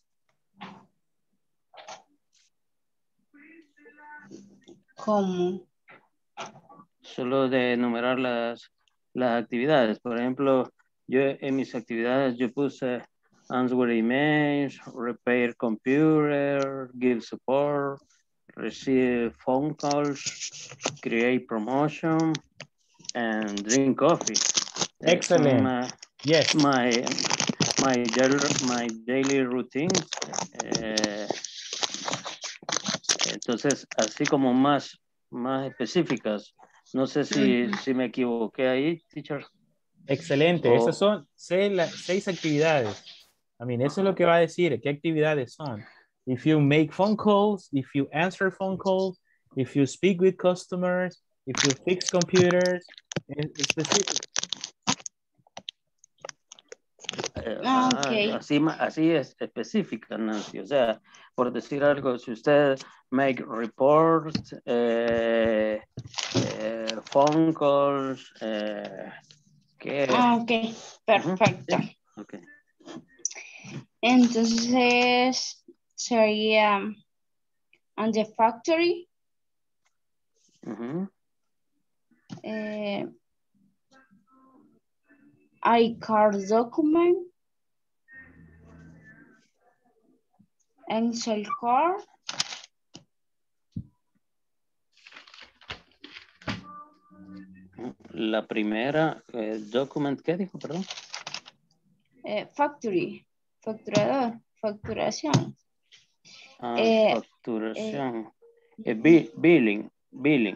¿Cómo? Solo de enumerar las, las actividades. Por ejemplo, yo en mis actividades yo puse answer emails, repair computer, give support, receive phone calls, create promotion, and drink coffee. Excellent. My, yes. My, my, daily, my daily routines. Eh, entonces, así como más, más específicas. No sé si, Uh-huh. si me equivoqué ahí, teacher. Excelente. Oh. Esas son seis, seis actividades. I mean, eso es lo que va a decir. ¿Qué actividades son? If you make phone calls, if you answer phone calls, if you speak with customers, if you fix computers, es específico. Eh, Ah, ah, okay. así, así es específica, Nancy. O sea, por decir algo, si usted make reports, eh, eh, phone calls, eh, ¿qué? Ah, ok, perfecto. Uh-huh. Okay. Entonces sería on the factory. Uh-huh. eh, iCard document. Excel card. La primera, eh, document, ¿qué dijo? Perdón. Eh, factory, facturador, facturación. Ah, Eh, facturación. eh, Eh, bi billing, billing.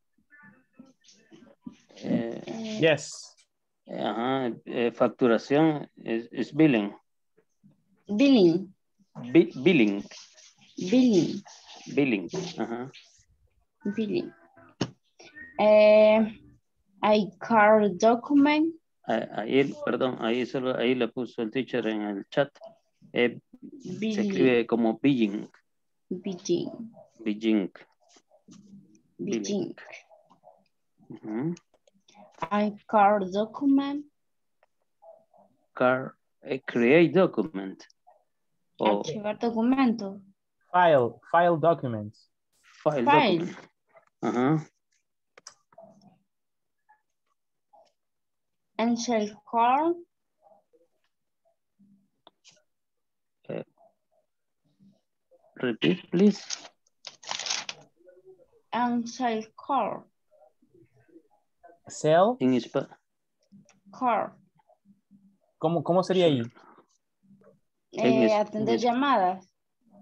Eh, eh, yes. Ajá, eh, facturación es, es billing. Billing. Bi billing. Billing. Billing, ajá. Billing. Eh, iCard document. Ahí, perdón, ahí, solo, ahí le puso el teacher en el chat. Eh, se escribe como billing. Billing. Billing. Billing. Uh-huh. iCard document. Car, eh, create document. O Archivar documento. File, file documents. File, File. document. Ajá. Excel card. Eh, repeat, please. Excel card. Sell. En español. Call. ¿Cómo, cómo sería ahí? Eh, es- atender es- llamadas.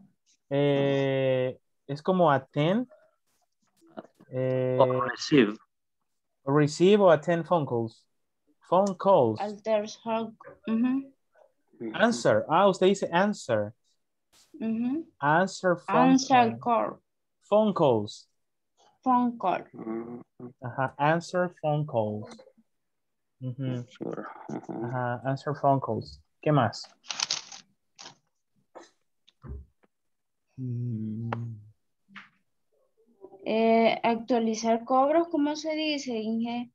Eh, es como attend. Eh, O receive. receive o attend phone calls. Phone calls. Alter. Ujú, Answer. Ah, usted dice answer. ujú. Answer phone Answer call. call. Phone calls. Phone call. Ajá. Answer phone calls. Ujú. Ajá. Answer phone calls. ¿Qué más? Mm, Eh, actualizar cobros, ¿cómo se dice, Inge?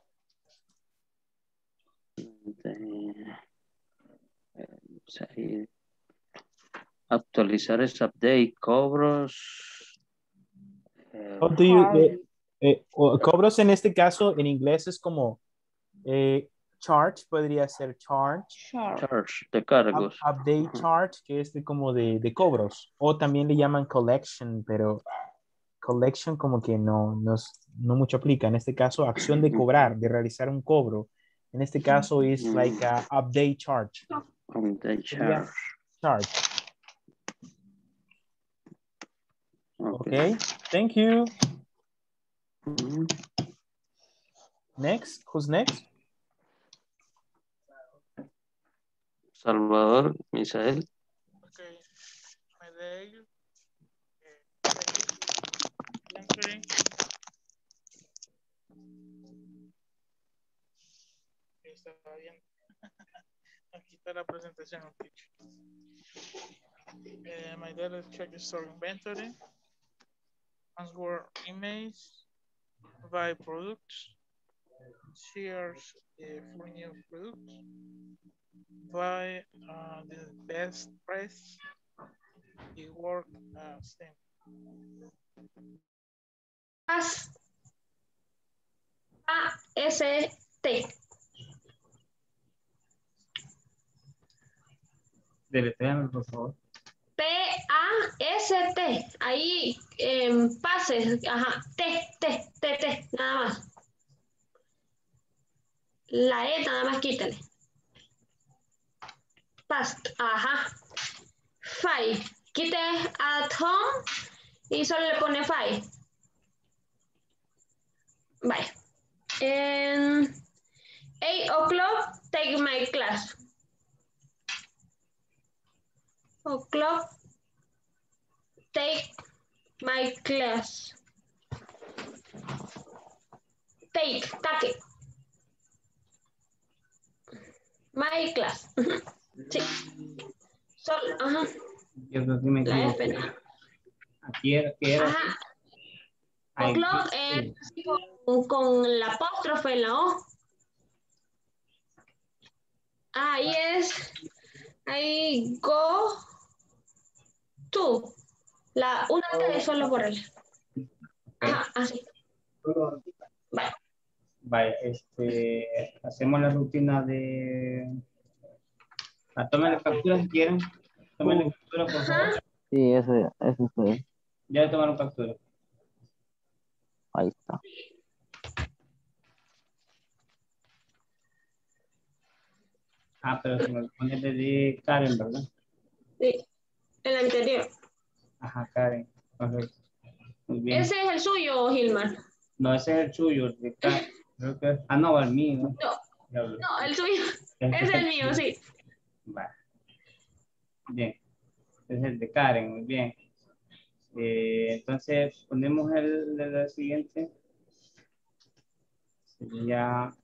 De- eh, sí. Actualizar es update, cobros. eh, How do you, Call. eh, eh, o- cobros en este caso en inglés es como eh, charge, podría ser charge. Charge. charge, de Up- cargos. update charge, que es de como de, de cobros. O también le llaman collection, pero collection como que no, no, es- no mucho aplica. En este caso, acción de cobrar, de realizar un cobro. En este caso es like a update charge. Update Sería charge. charge. Okay. Okay, thank you. Mhm. Next, who's next? Salvador, Misael. Okay. Medellín. Eh, Entering. Está bien. Aquí está la presentación. Uh, my data is check the store inventory. Answer emails. Buy products. Shares uh, for new products. Buy uh, the best price. The work uh, stamp. As- A S T. Deletréame, por favor. P A S T. Ahí, eh, pases. Ajá. T, T, T, T. Nada más. La E nada más quítale. Past. Ajá. Five. Quite at home y solo le pone five. Vale. En eight o'clock, take my class. O'clock, take my class. Take, take. My class. Sí. Solo, ajá. Yo creo que me La equivoqué. F. Aquí era, ¿qué era? Ajá. Ay, O'clock eh, con, con la apóstrofe en la O. Ahí es. Ahí go to. La, una T solo por él. Ajá, así. Vale. Vaya, este, hacemos la rutina de... Ah, tomen la captura si quieren. Tomen la captura, por favor. Sí, ese, ese fue. Ya tomaron captura. Ahí está. Ah, pero se me pone de Karen, ¿verdad? Sí, el anterior. Ajá, Karen. Correcto. Muy bien. Ese es el suyo, Gilmar. No, ese es el suyo, el de Karen. Creo que... Ah, no, el mío. No, Diablo. no, el suyo. Este Es el mío, sí. Va. Bien. Este es el de Karen, muy bien. Eh, entonces, ponemos el de la siguiente. Sería...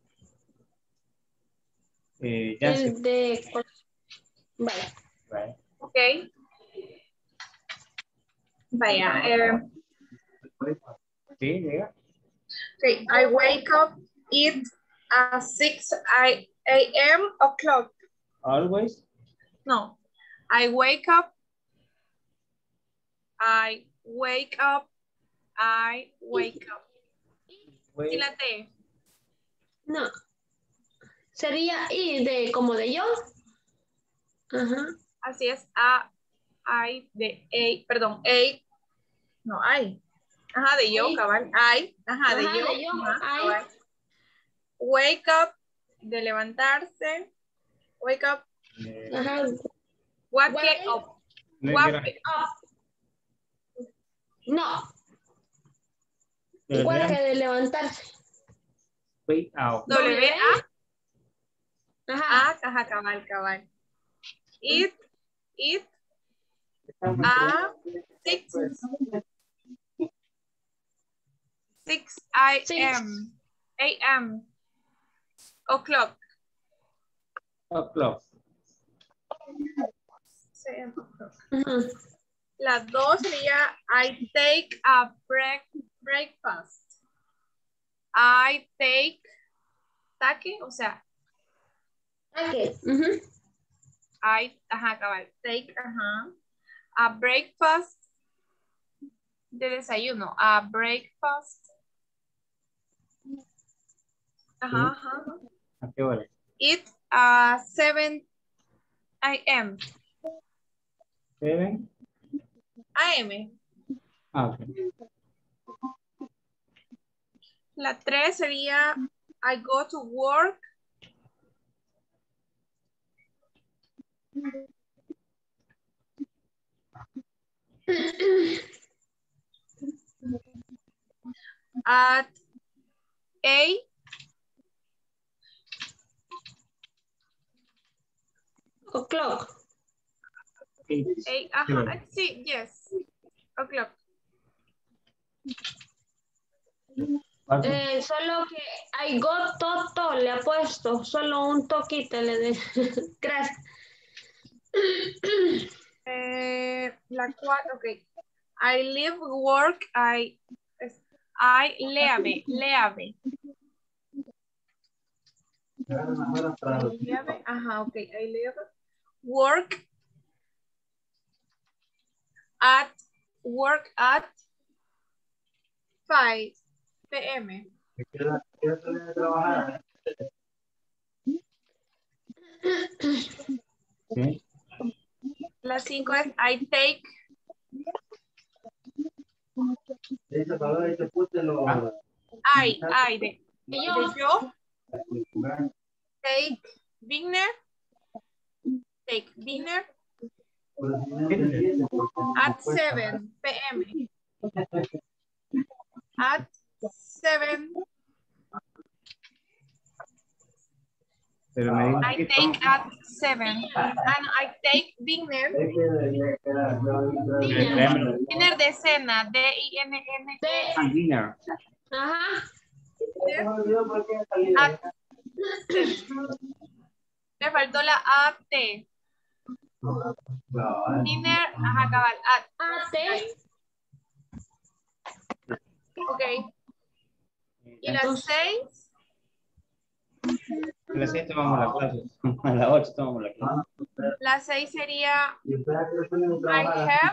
Eh, Jansen. El de... Vale. Right. Ok. Vaya. Eh, Sí, diga. okay. I wake up at uh, six a m o'clock. Always. No. I wake up. I wake up. I wake up. Wake. ¿Y la T? No. Sería I de como de yo. Ajá. Así es. A, I, de A, perdón, A. No, I. Ajá, de yo, cabal. I. Ajá, de Ajá, yo. de yo, Ajá, I. cabal. wake up, de levantarse. Wake up. Ajá. Wake Wake up. No, Wake up. No. ¿De Igual verdad? que de levantarse. Wake out. W A. Ajá. A, ajá, cabal, cabal. It, it, a, six, six I M, A M, o'clock. O'clock. La dos sería I take a break, breakfast. I take, take, o sea. Take. Uh-huh. I, ajá, cabal, take, ajá. A breakfast de desayuno. A breakfast. Ajá, ajá. ¿A qué hora? It a seven I M. ¿Seven? A M. Ah, ok. La tres sería I go to work. At A. O'clock. A, ajá, sí, yes. O'clock. Eh, solo que I got toto le ha puesto, solo un toquito le de. Gracias. Eh, la cuatro, ok. I live, work, I, I leave, leave. Leave, ajá, ok. I live, work, at, work at five P M. Sí. La cinco es I take. I, I, de, de yo. Take dinner. Take dinner. At seven P M. At seven. Pero me dijo I que take at seven. And I take dinner. Dinner, dinner de cena. D I N N E. Ah, dinner. Ajá. At, me faltó la A T. Dinner, ajá, cabal. At. A T. Ok. Y las seis. A las seis tomamos la clase. A las ocho tomamos la clase. La seis sería I have.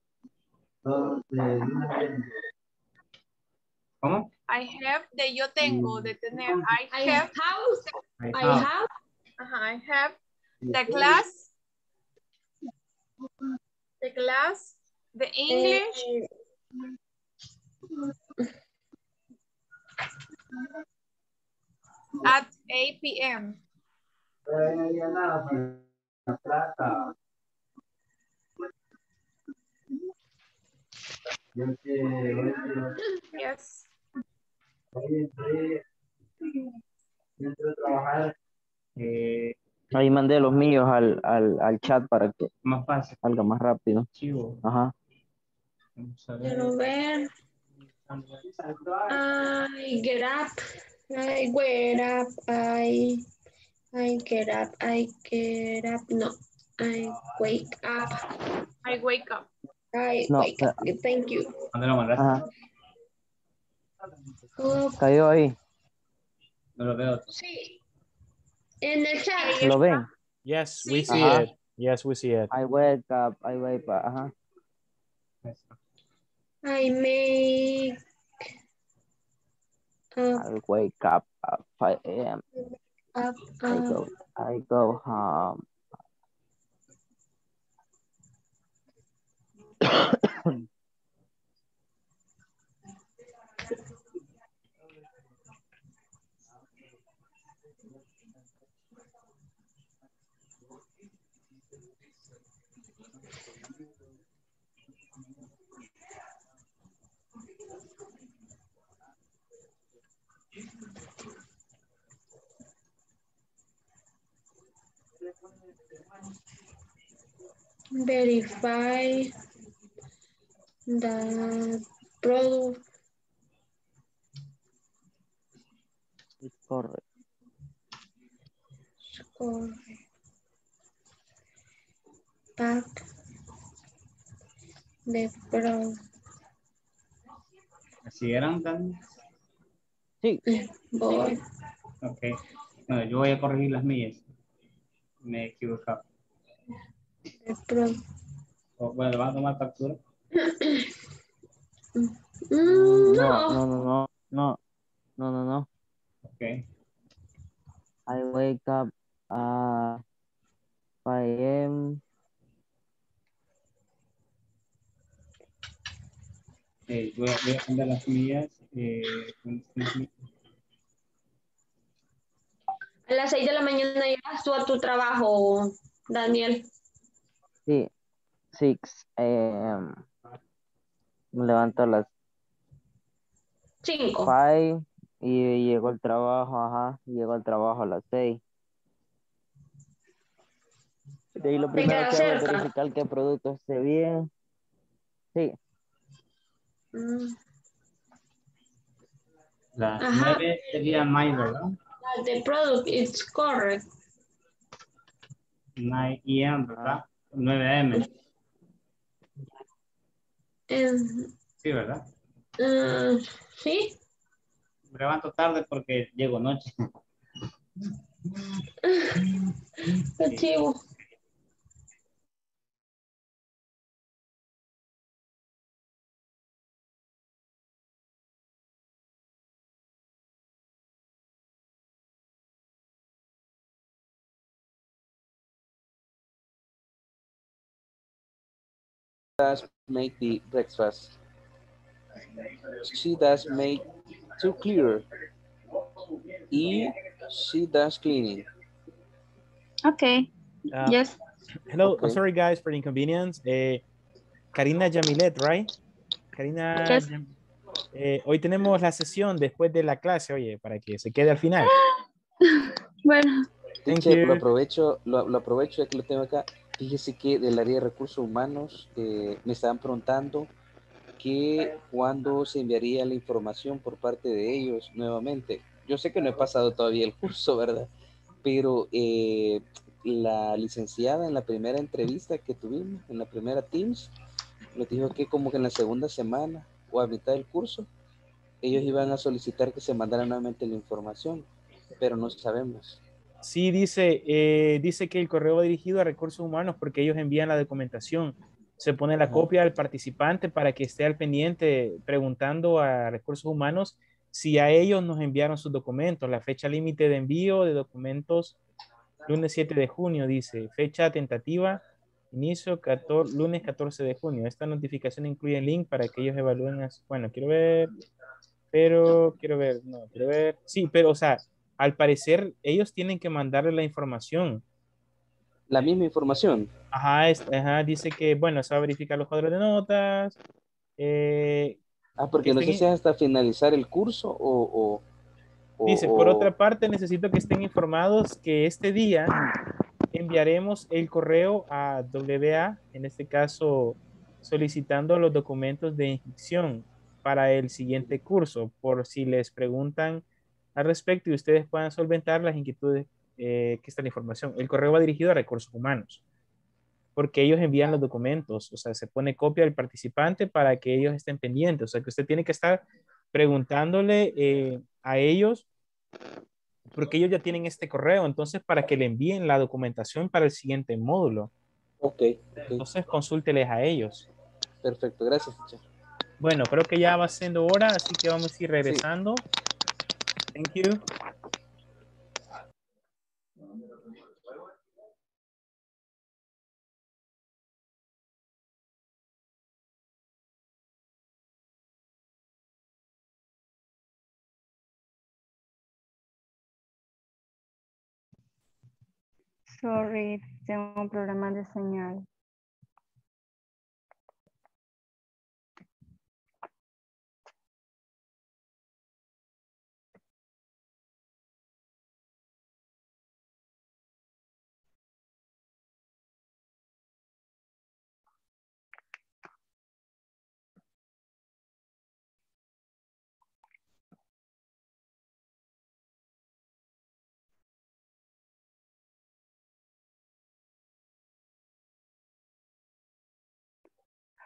¿Cómo? I have de yo tengo, de tener. I I have. have. I have. Ajá, I have. The class. The class. The English. At eight P M. Yes. Eh, Ahí mandé los míos al, al, al chat para que más fácil. salga más rápido. Chivo. Ajá. Vamos a ver. Quiero ver. I get up. I wake up. I I get up. I get up. No. I wake up. I wake up. I No, wake up. Thank you. ¿Dónde lo mandaste? Ajá. Oh, Cayó ahí. No lo veo. sí. En el chat. ¿Lo ven? Yes, we see Ajá. it. Yes, we see it. I wake up, I wake up. Ajá. I make up, I wake up at five A M up, I go, up. I go home. verify the product It's correct. score pack the product. ¿Así eran tan? Sí. Voy. Ok. Bueno, yo voy a corregir las mías. Me he equivocado. The product. O, bueno, ¿van a tomar captura? Mm, No, no. no, no, no, no, no, no, no. Ok. I wake up at five A M Eh, voy, a, voy a cambiar las mías. Eh, A las seis de la mañana llegas tú a tu trabajo, Daniel. Sí, six A M Me levanto a las Cinco. five y llego al trabajo, ajá, llego al trabajo a las seis. De ahí lo ¿Te primero queda que hago es cerca? verificar que el producto esté bien. Sí. Mm, Las Ajá. nueve sería my, ¿verdad? The product is correct. nueve A M, ¿verdad? nueve A M. And, Sí, ¿verdad? uh, sí. Me levanto tarde porque llego noche. Qué chivo. Does make the breakfast. She does make too clear. E, she does cleaning. Okay. Uh, Yes. Hello, I'm Okay. sorry guys for the inconvenience. Eh, Karina Yamilet, right? Karina, Yes. Yam- eh, hoy tenemos la sesión después de la clase, oye, para que se quede al final. Bueno. Thank Teacher, lo you. aprovecho, lo, lo aprovecho ya que lo tengo acá. Fíjese que del área de recursos humanos eh, me estaban preguntando que cuándo se enviaría la información por parte de ellos nuevamente. Yo sé que no he pasado todavía el curso, ¿verdad? Pero eh, la licenciada en la primera entrevista que tuvimos, en la primera Teams, nos dijo que como que en la segunda semana o a mitad del curso, ellos iban a solicitar que se mandara nuevamente la información, pero no sabemos. Sí, dice, eh, dice que el correo va dirigido a recursos humanos porque ellos envían la documentación. Se pone la Ajá. copia al participante para que esté al pendiente preguntando a recursos humanos si a ellos nos enviaron sus documentos. La fecha límite de envío de documentos, lunes siete de junio, dice. Fecha tentativa, inicio catorce, lunes catorce de junio. Esta notificación incluye el link para que ellos evalúen. Las, bueno, quiero ver, pero quiero ver, no, quiero ver. Sí, pero o sea, al parecer ellos tienen que mandarle la información. La misma información. Ajá, es- ajá, dice que, bueno, se va a verificar los cuadros de notas. eh, Ah, que porque no estén, sé si es hasta finalizar el curso o... o, dice, por o, otra parte, necesito que estén informados que este día enviaremos el correo a W A, en este caso, solicitando los documentos de inscripción para el siguiente curso, por si les preguntan al respecto y ustedes puedan solventar las inquietudes eh, que está la información. El correo va dirigido a recursos humanos, porque ellos envían los documentos, o sea, se pone copia del participante para que ellos estén pendientes, o sea, que usted tiene que estar preguntándole eh, a ellos porque ellos ya tienen este correo, entonces para que le envíen la documentación para el siguiente módulo. Ok, Entonces consúlteles a ellos. perfecto, gracias, teacher. Bueno, creo que ya va siendo hora, así que vamos a ir Sí. regresando. Thank you. Sorry, tengo un problema de señal.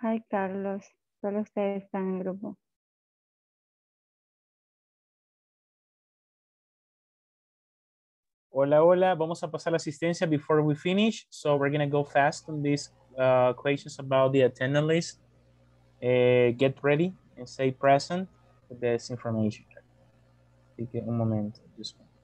Hi, Carlos. Solo ustedes están en grupo. Hola, hola. Vamos a pasar la asistencia before we finish. So we're going to go fast on these uh, questions about the attendance list. Uh, get ready and say present with this information. Así que un momento. Just one.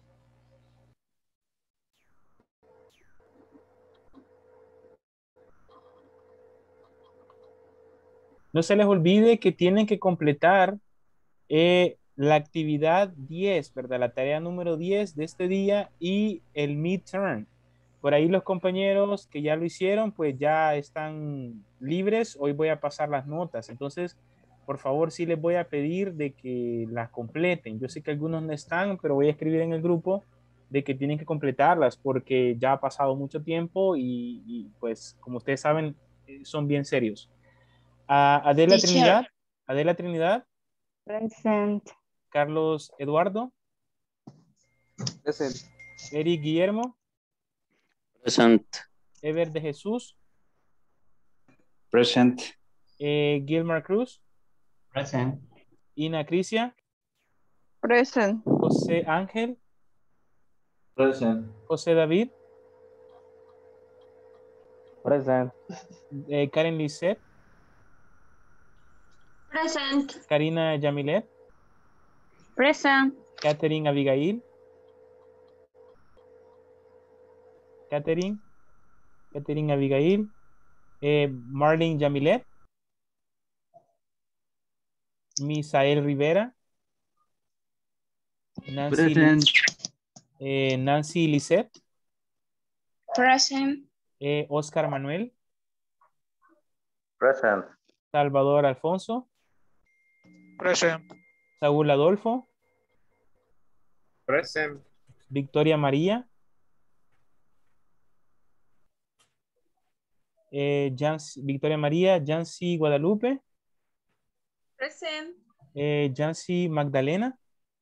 No se les olvide que tienen que completar eh, la actividad diez, ¿verdad? La tarea número diez de este día y el midterm. Por ahí los compañeros que ya lo hicieron, pues ya están libres. Hoy voy a pasar las notas. Entonces, por favor, sí les voy a pedir de que las completen. Yo sé que algunos no están, pero voy a escribir en el grupo de que tienen que completarlas porque ya ha pasado mucho tiempo y, y, pues, como ustedes saben, eh, son bien serios. Uh, Adela Teacher. Trinidad. Adela Trinidad. Present. Carlos Eduardo. Present. Eric Guillermo. Present. Ever de Jesús. Present. Eh, Gilmar Cruz. Present. Ina Crisia. Present. José Ángel. Present. José David. Present. Eh, Karen Lisset. Present. Karina Yamilet. Present. Catherine Abigail. Catherine. Catherine Abigail. Eh, Marlene Yamilet. Misael Rivera. Nancy, Present. eh, Nancy Lisset. Present. Eh, Oscar Manuel. Present. Salvador Alfonso. Present. Saúl Adolfo. Present. Victoria María. Eh, Jancy, Victoria María. Jancy Guadalupe. Present. Eh, Jancy Magdalena.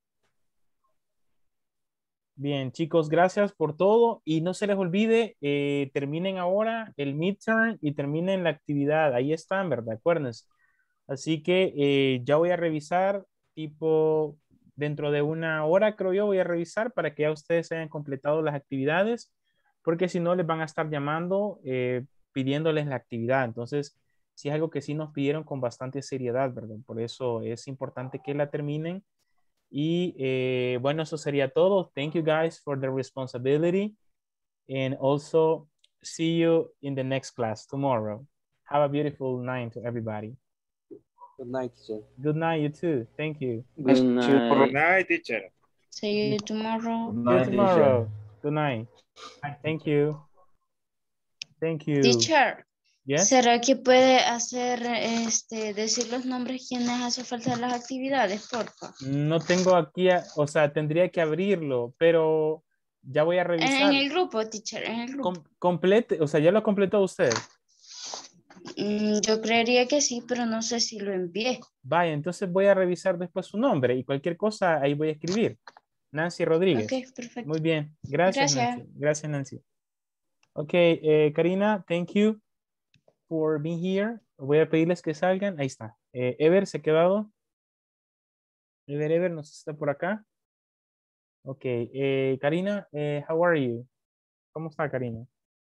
Bien, chicos, gracias por todo. Y no se les olvide, eh, terminen ahora el midterm y terminen la actividad. Ahí están, ¿verdad? Acuérdense. Así que eh, ya voy a revisar, tipo, dentro de una hora, creo yo, voy a revisar para que ya ustedes hayan completado las actividades, porque si no, les van a estar llamando eh, pidiéndoles la actividad. Entonces, sí es algo que sí nos pidieron con bastante seriedad, ¿verdad? Por eso es importante que la terminen. Y eh, bueno, eso sería todo. Thank you guys for the responsibility. And also, see you in the next class tomorrow. Have a beautiful night to everybody. Good night, teacher. Good night, you too. Thank you. Good night. Good night, teacher. See you tomorrow. Good See you night, tomorrow. teacher. Good night. Thank you. Thank you. Teacher, Yes. ¿será que puede hacer, este, decir los nombres quienes hace falta de las actividades, porfa? No tengo aquí, a- o sea, tendría que abrirlo, pero ya voy a En, revisar. en el grupo, teacher, en el grupo. Com- complete, o sea, ya lo completó usted. Mm, yo creería que sí, pero no sé si lo envié. Vaya, entonces voy a revisar después su nombre y cualquier cosa ahí voy a escribir. Nancy Rodríguez. Ok, perfecto. Muy bien. Gracias, Gracias. Nancy. Gracias, Nancy. Ok, eh, Karina, thank you for being here. Voy a pedirles que salgan. Ahí está. Eh, Ever se ha quedado. Ever, Ever, no sé si está por acá. Ok, eh, Karina, eh, how are you? ¿Cómo está, Karina?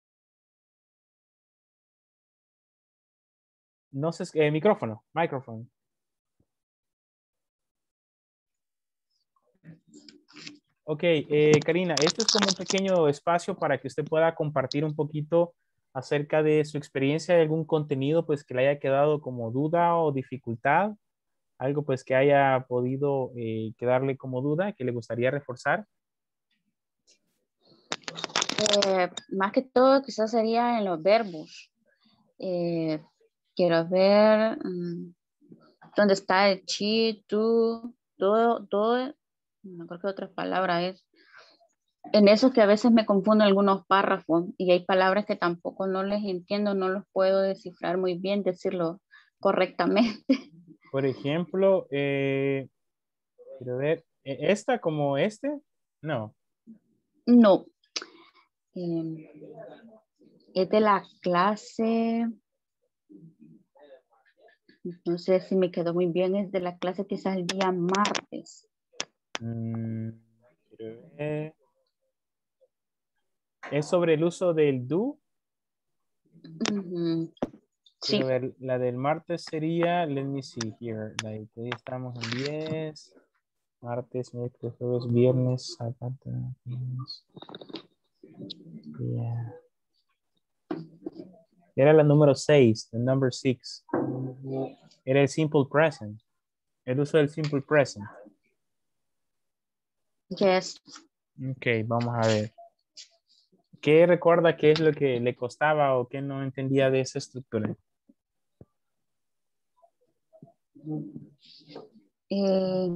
No sé, eh, micrófono, micrófono. Ok, eh, Karina, esto es como un pequeño espacio para que usted pueda compartir un poquito acerca de su experiencia de algún contenido pues que le haya quedado como duda o dificultad, algo pues que haya podido eh, quedarle como duda, que le gustaría reforzar. Eh, más que todo, quizás sería en los verbos. Eh, quiero ver mm, dónde está el chi, tú, todo, todo, no creo que otra palabra es. En eso que a veces me confundo algunos párrafos y hay palabras que tampoco no les entiendo, no los puedo descifrar muy bien, decirlo correctamente. Por ejemplo, eh, quiero ver, ¿e- ¿esta como este? No. No. Eh, es de la clase. No sé si me quedó muy bien, es de la clase que es el día martes. Mm, quiero ver. ¿Es sobre el uso del do? Ujú. Sí. Quiero ver, la del martes sería, let me see here, like, hoy estamos en diez, martes, miércoles, jueves, viernes, sábado, lunes. Yeah. Era la número seis, the number six. Era el simple present, el uso del simple present. Yes. Ok, vamos a ver. ¿Qué recuerda qué es lo que le costaba o qué no entendía de esa estructura? Eh,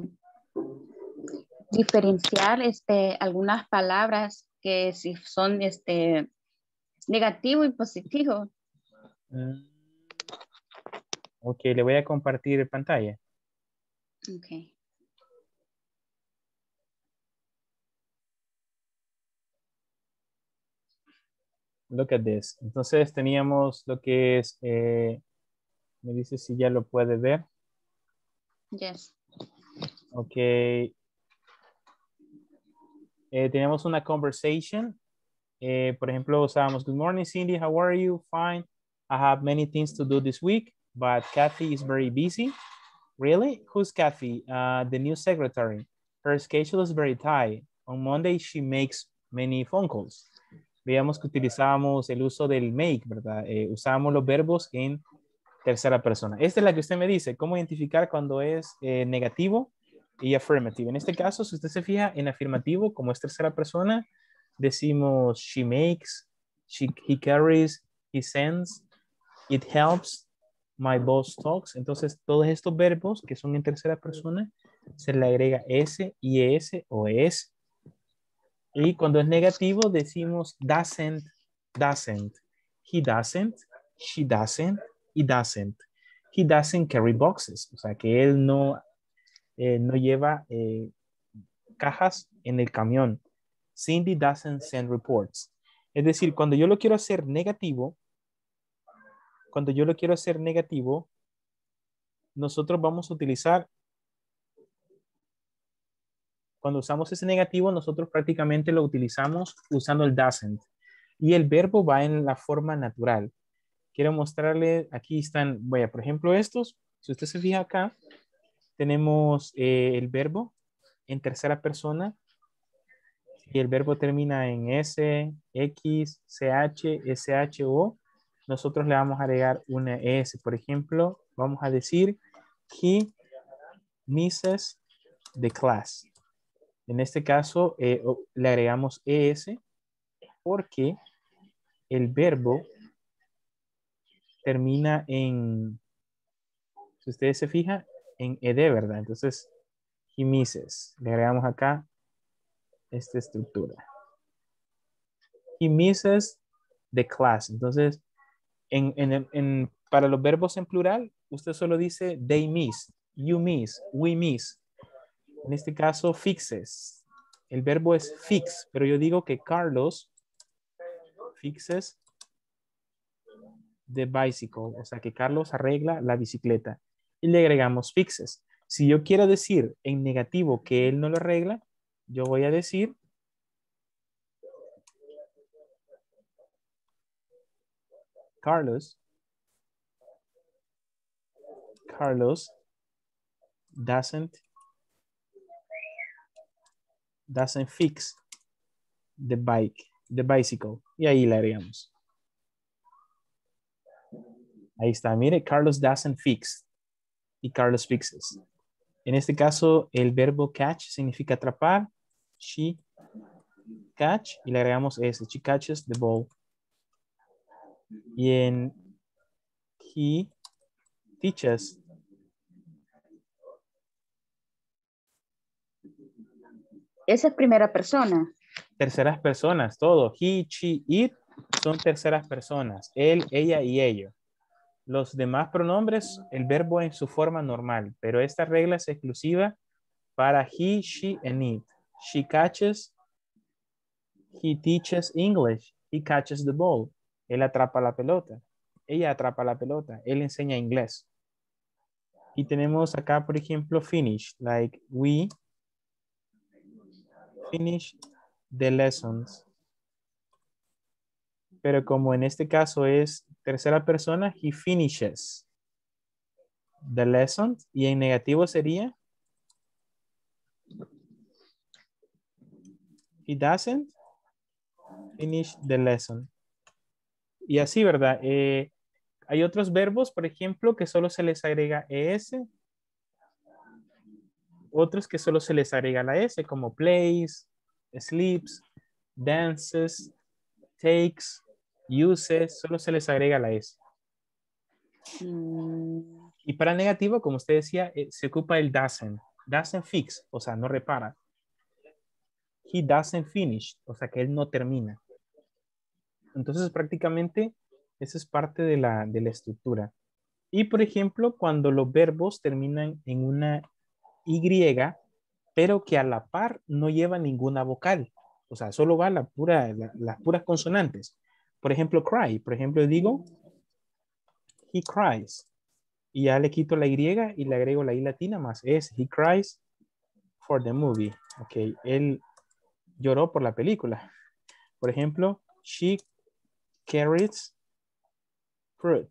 diferenciar este, algunas palabras que si son este, negativo y positivo. Mm. Ok, le voy a compartir pantalla. Okay. Look at this. Entonces teníamos lo que es, eh, me dice si ya lo puede ver. Yes. Ok. Eh, teníamos una conversation. Eh, por ejemplo, usábamos, good morning, Cindy, how are you? Fine. I have many things to do this week, but Kathy is very busy. Really? Who's Kathy? Uh, the new secretary. Her schedule is very tight. On Monday, she makes many phone calls. Veamos que utilizábamos el uso del make, ¿verdad? Eh, usábamos los verbos en tercera persona. Esta es la que usted me dice, cómo identificar cuando es eh, negativo y affirmative. En este caso, si usted se fija en afirmativo, como es tercera persona, decimos she makes, she, he carries, he sends, it helps, my boss talks. Entonces, todos estos verbos que son en tercera persona, se le agrega S, I S o ES. Y cuando es negativo, decimos doesn't, doesn't. He doesn't, she doesn't, it doesn't. He doesn't carry boxes. O sea, que él no, eh, no lleva eh, cajas en el camión. Cindy doesn't send reports. Es decir, cuando yo lo quiero hacer negativo, cuando yo lo quiero hacer negativo, nosotros vamos a utilizar, cuando usamos ese negativo, nosotros prácticamente lo utilizamos usando el doesn't. Y el verbo va en la forma natural. Quiero mostrarle, aquí están, vaya, por ejemplo, estos. Si usted se fija acá, tenemos eh, el verbo en tercera persona. Y el verbo termina en S, X, C H, S H O. Nosotros le vamos a agregar una S. Por ejemplo, vamos a decir, he misses the class. En este caso, eh, le agregamos E S porque el verbo termina en, si ustedes se fijan, en ed, ¿verdad? Entonces, he misses. Le agregamos acá esta estructura. He misses the class. Entonces, en, en, en, para los verbos en plural, usted solo dice they miss, you miss, we miss. En este caso, fixes. El verbo es fix, pero yo digo que Carlos fixes the bicycle. O sea, que Carlos arregla la bicicleta. Y le agregamos fixes. Si yo quiero decir en negativo que él no lo arregla, yo voy a decir Carlos Carlos doesn't doesn't fix the bike, the bicycle. Y ahí le agregamos. Ahí está. Mire, Carlos doesn't fix. Y Carlos fixes. En este caso, el verbo catch significa atrapar. She catch. Y le agregamos S. She catches the ball. Y en he teaches. Esa es primera persona. Terceras personas, todo. He, she, it son terceras personas. Él, ella y ello. Los demás pronombres, el verbo en su forma normal, pero esta regla es exclusiva para he, she, and it. She catches, he teaches English, he catches the ball. Él atrapa la pelota, ella atrapa la pelota, él enseña inglés. Y tenemos acá, por ejemplo, finish, like we finish the lessons. Pero como en este caso es tercera persona, he finishes the lessons. Y en negativo sería he doesn't finish the lesson. Y así, ¿verdad? Eh, hay otros verbos, por ejemplo, que solo se les agrega es. Otros que solo se les agrega la S, como plays, sleeps, dances, takes, uses, solo se les agrega la S. Mm, Y para negativo, como usted decía, eh, se ocupa el doesn't. Doesn't fix, o sea, no repara. He doesn't finish, o sea, que él no termina. Entonces, prácticamente, eso es parte de la, de la estructura. Y, por ejemplo, cuando los verbos terminan en una Y, pero que a la par no lleva ninguna vocal. O sea, solo va la pura, la- las puras consonantes. Por ejemplo, cry. Por ejemplo, digo, he cries. Y ya le quito la Y y le agrego la I latina más S. He cries for the movie. Ok, él lloró por la película. Por ejemplo, she carries fruit.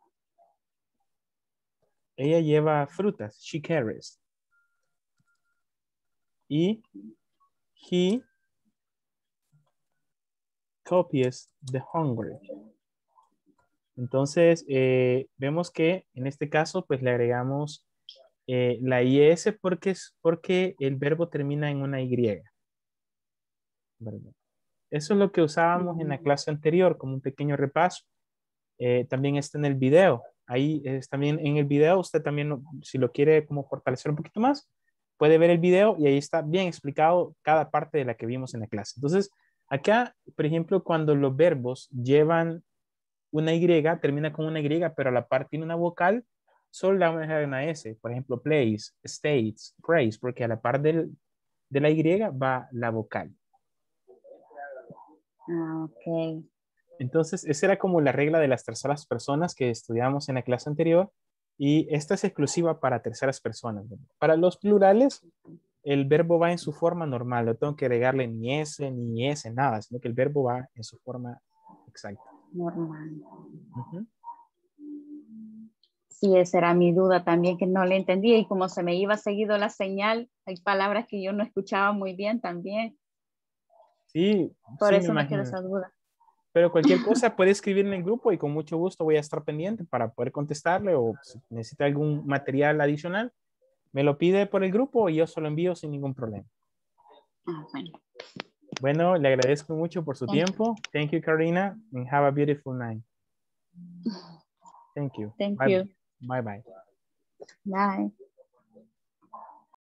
Ella lleva frutas. She carries. Y he copies the hungry. Entonces, eh, vemos que en este caso, pues le agregamos eh, la I S porque, es, porque el verbo termina en una Y. ¿Verdad? Eso es lo que usábamos en la clase anterior como un pequeño repaso. Eh, también está en el video. Ahí es también en el video, usted también, si lo quiere como fortalecer un poquito más, puede ver el video y ahí está bien explicado cada parte de la que vimos en la clase. Entonces, acá, por ejemplo, cuando los verbos llevan una Y, termina con una Y, pero a la par tiene una vocal, solo le vamos a dejar una S. Por ejemplo, plays, states, praise, porque a la par del, de la Y va la vocal. ah, ok. Entonces, esa era como la regla de las terceras personas que estudiamos en la clase anterior. Y esta es exclusiva para terceras personas, ¿verdad? Para los plurales, el verbo va en su forma normal. No tengo que agregarle ni S, ni S, nada, sino que el verbo va en su forma exacta. Normal. Ujú. Sí, esa era mi duda también, que no le entendía. Y como se me iba seguido la señal, hay palabras que yo no escuchaba muy bien también. Sí, Por sí, me eso me quedó imagino. esa duda. Pero cualquier cosa puede escribir en el grupo y con mucho gusto voy a estar pendiente para poder contestarle, o si necesita algún material adicional, me lo pide por el grupo y yo se lo envío sin ningún problema. Ah, bueno. Bueno, le agradezco mucho por su Thank you. tiempo. Thank you, Karina, and have a beautiful night. Thank you. Thank Bye, you. bye, bye. Bye.